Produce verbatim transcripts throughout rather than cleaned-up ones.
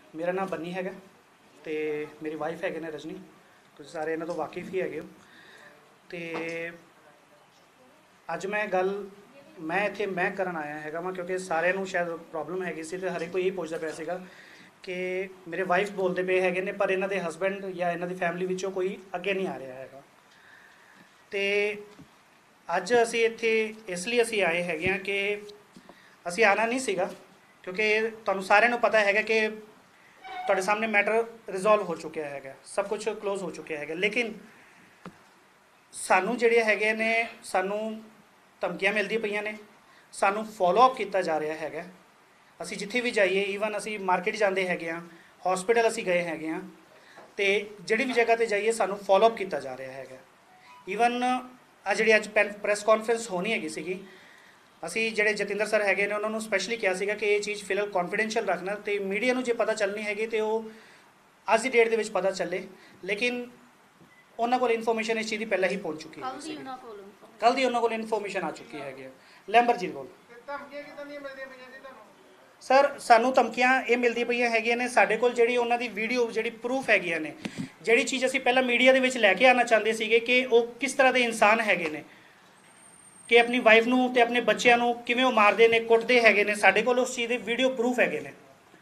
मेरा नाम बन्नी हैगा ते मेरी वाइफ है ने रजनी, तुसीं सारे इन्हां तो वाकिफ ही हैगे हो। तो अज मैं गल मैं इत्थे मैं करन आया हैगा वा क्योंकि सारिਆਂ ਨੂੰ शायद प्रॉब्लम हैगी सी ते हर एक कोई यही पुछदा पिया सीगा कि मेरे वाइफ बोलते पे हैगे ने पर इन्हां दे हसबैंड या इन्हां दी फैमिली विचों कोई अगे नहीं आ रहा हैगा। तो अज असी इत्थे इसलिए असी आए हैगे आ कि असी आना नहीं सीगा क्योंकि तुहानूं सारिਆਂ ਨੂੰ पता हैगा कि तुहाडे सामने मैटर रिजोल्व हो चुका हैगा, सब कुछ क्लोज हो चुका हैगा, लेकिन सानू जिहड़े हैगे ने सानू धमकियां मिलदी पईयां ने, सानू फॉलोअप किया जा रहा हैगा। असी जिथे भी जाइए ईवन असी मार्केट जाते हैगे आ, हॉस्पिटल असी गए हैगे आ, तो जिहड़ी भी जगह पर जाइए सानू फॉलोअप किया जा रहा हैगा। ईवन आ जिहड़ी अज प्रैस कॉन्फ्रेंस होनी हैगी सीगी, असी जिहड़े जतिंदर सर हैगे ने उन्होंने स्पैशली कहा सीगा कि ये चीज़ फिलहाल कॉन्फिडेंशियल रखना, तो मीडिया नूं जे पता चलनी हैगी तो वो अज की डेट दे विच पता चले, लेकिन उन्होंने कोल इन्फॉर्मेशन इस चीज़ की पहले ही पहुँच चुकी है। कल दी उन्होंने कोल इन्फॉर्मेशन आ चुकी है। लैंबर जी कोल सर सानू धमकियां ये मिलदी पईयां हैगियां ने, साडे कोल जिहड़ी उन्हां दी वीडियो जिहड़ी प्रूफ हैगियां ने, जिहड़ी चीज़ असीं पहला मीडिया दे विच लैके आना चाहते सीगे कि वो किस तरह के इंसान हैगे ने, कि अपनी वाइफ नूं ते अपने बच्चों नूं किवें वो मारदे ने कुटदे हैगे ने, साडे कोल उस चीज़ दे वीडियो प्रूफ हैगे ने।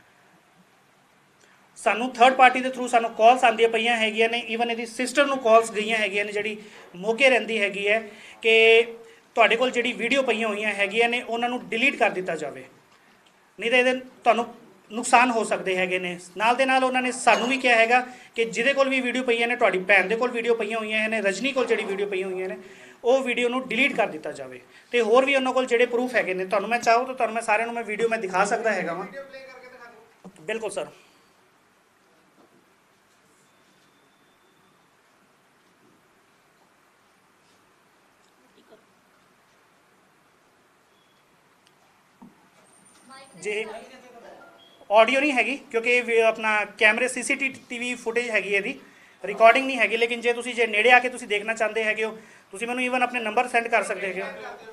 सानू थर्ड पार्टी के थ्रू सानू कॉल्स आंदियां पईयां हैगियां ने, ईवन इहदी सिस्टर नूं कॉल्स गईयां हैगियां ने जिहड़ी मोगे रहिंदी हैगी है कि तुहाडे कोल जिहड़ी वीडियो पईयां होईयां हैगियां ने उन्हां नूं डिलीट कर दिता जावे, नहीं तो इहदे तुहानूं नुकसान हो सकते हैगे ने। नाल दे नाल उन्होंने सानू भी कहा हैगा कि जिहदे कोल भी वीडियो पईयां ने, तुहाडी भैन दे कोल वीडियो पईयां होईयां ने, रजनी कोल जिहड़ी वीडियो पईयां होईयां ने, वो वीडियो नूं डिलीट कर दिता जाए। तो होर भी उन्होंने कोल जिहड़े प्रूफ हैगे ने, तुहानूं मैं चाहो तो तुहानूं मैं सारिਆਂ ਨੂੰ मैं वीडियो मैं दिखा सकता हैगा वा। बिल्कुल सर, जे ऑडियो नहीं हैगी क्योंकि अपना कैमरे C C T V footage हैगी है, रिकॉर्डिंग नहीं हैगी, लेकिन जे तुसी जे नेड़े आके तुसी देखना चाहते हैगे हो, तुसी मैनूं ईवन अपने नंबर सेंड कर सकते हो,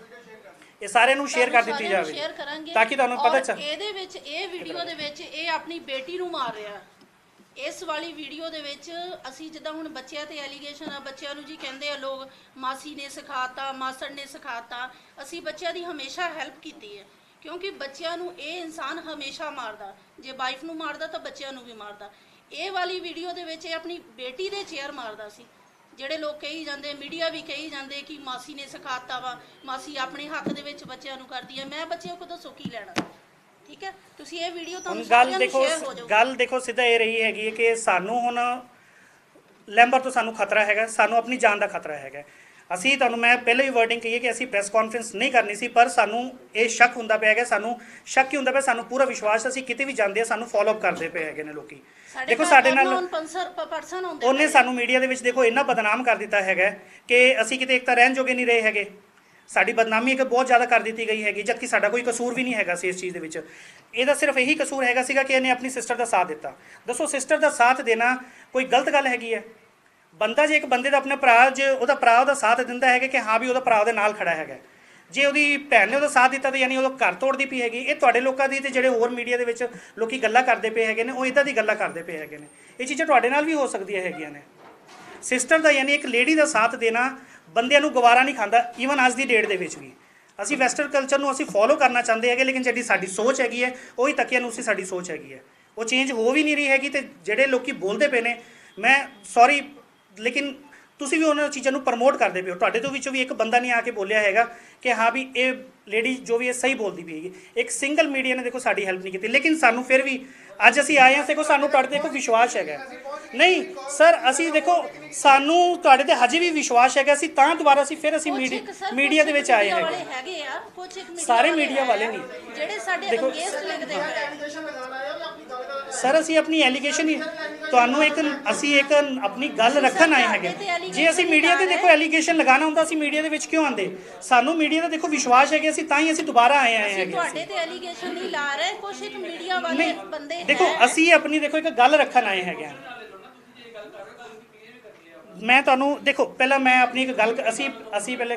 ये सारे नूं शेयर कर दी जाए ताकि तुहानूं पता चल। ਇਹਦੇ ਵਿੱਚ ਇਹ ਵੀਡੀਓ ਦੇ ਵਿੱਚ ਇਹ ਆਪਣੀ ਬੇਟੀ ਨੂੰ ਮਾਰ ਰਿਹਾ। ਇਸ ਵਾਲੀ ਵੀਡੀਓ ਦੇ ਵਿੱਚ ਅਸੀਂ ਜਿੱਦਾਂ ਹੁਣ ਬੱਚਿਆਂ ਤੇ ਐਲੀਗੇਸ਼ਨ ਆ, ਬੱਚਿਆਂ ਨੂੰ ਜੀ ਕਹਿੰਦੇ ਆ ਲੋਕ ਮਾਸੀ ਨੇ ਸਿਖਾਤਾ, ਮਾਸੜ ਨੇ ਸਿਖਾਤਾ। ਅਸੀਂ ਬੱਚਿਆਂ ਦੀ ਹਮੇਸ਼ਾ ਹੈਲਪ ਕੀਤੀ ਹੈ क्योंकि बच्चों ये इंसान हमेशा मारदा, जे वाइफ नूं मारदा तो बच्चों भी मारदा। ये वाली वीडियो दे विच अपनी बेटी दे चेयर मारदा सी, जिहड़े लोग कही जाते, मीडिया भी कही जाते कि मासी ने सिखाता वा, मासी अपने हक दे विच बच्चों नूं करदी है। मैं बच्चों को दसो की लैणा, ठीक है। तुसीं ये वीडियो तुहानूं गल देखो गल देखो सीधा ये रही हैगी कि सानूं हुण लैंबर तो सानूं खतरा हैगा, सानूं अपनी जान का खतरा हैगा। असी तुहानूं मैं पहले भी वर्डिंग कही है कि असी प्रैस कॉन्फ्रेंस नहीं करनी सी, पर सानूं ये शक हुंदा पिया है, सानूं शक ही हुंदा पिया, सानूं पूरा विश्वास असी किते भी जांदे सानूं फॉलोअप करते पे हैगे ने लोकी। देखो साडे नाल उन्हें सानूं मीडिया दे विच देखो इन्ना बदनाम कर दिता हैगा कि असी किते एक तां रहन जोगे नहीं रहे हैगे, साडी बदनामी एक बहुत ज़्यादा कर दी गई हैगी, जबकि साडा कोई कसूर भी नहीं हैगा सी इस चीज़ दे विच। इहदा सिर्फ यही कसूर हैगा सीगा कि इहने अपनी सिस्टर का साथ दिता। दसो सिस्टर का साथ देना कोई गलत गल हैगी है? बंदा जे एक बंदे का अपने भरा जो वह भरा वह साथ दिता है कि हाँ भी वह भरा दे नाल खड़ा है, जे वो भैन ने वह साथ दिता तो यानी वो घर तोड़ती पई हैगी। ये तुहाडे लोकां दी ते जिहड़े होर मीडिया दे विच लोकी गल्लां करदे पे हैगे ने, वो इदां दी गल्लां करदे पे हैगे ने। ये चीज़ां तुहाडे नाल भी हो सकदियां हैगियां ने। सिस्टर का यानी एक लेडी का साथ देना बंदिਆਂ ਨੂੰ गवारा नहीं खांदा, ईवन अज की डेट दे विच भी। असीं वैसटर्न कल्चर नूं असीं फॉलो करना चाहते हैं, लेकिन जिहड़ी साडी सोच हैगी है वही तकिया नूं उसी साडी सोच हैगी है, वो चेंज हो भी नहीं रही हैगी। ते जिहड़े लोकी बोलदे पे ने, मैं सॉरी लेकिन तुसी भी उन्होंने चीज़ों प्रमोट करते पे हो। तुहाडे तो विचों भी एक बंदा नहीं आके बोलिया हैगा कि हाँ भी ये लेडी जो भी है सही बोलती पई हैगी। एक सिंगल मीडिया ने देखो साडी हेल्प नहीं की, लेकिन सानू फिर भी अज असीं आए हैं, देखो सानू तुहाडे ते देखो विश्वास हैगा। नहीं सर असीं देखो सानू तुहाडे ते हजे भी विश्वास हैगा, असीं तां दुबारा असीं फिर असीं मीडिया मीडिया दे विच आए हैं। सारे मीडिया वाले नहीं देखो सर, असीं अपनी एलीगेशन ही तुहानूं एक असीं एक अपनी गल रखन आए हैगे। जे असीं मीडिया ते देखो एलीगेशन लगाना हुंदा असीं मीडिया दे विच क्यों आंदे? सानू मीडिया दा देखो विश्वास है कि असीं तां ही असीं दोबारा आए आए हैगे। तुहाडे ते एलीगेशन नहीं ला रहे, कुछ एक मीडिया वाले बंदे देखो असीं अपनी देखो एक गल रखन आए हैगे। मैं तुहानूं देखो पहला मैं अपनी एक गल असीं असीं पहले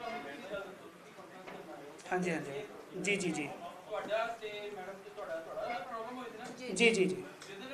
हाँ जी हाँ जी जी जी जी जी जी जी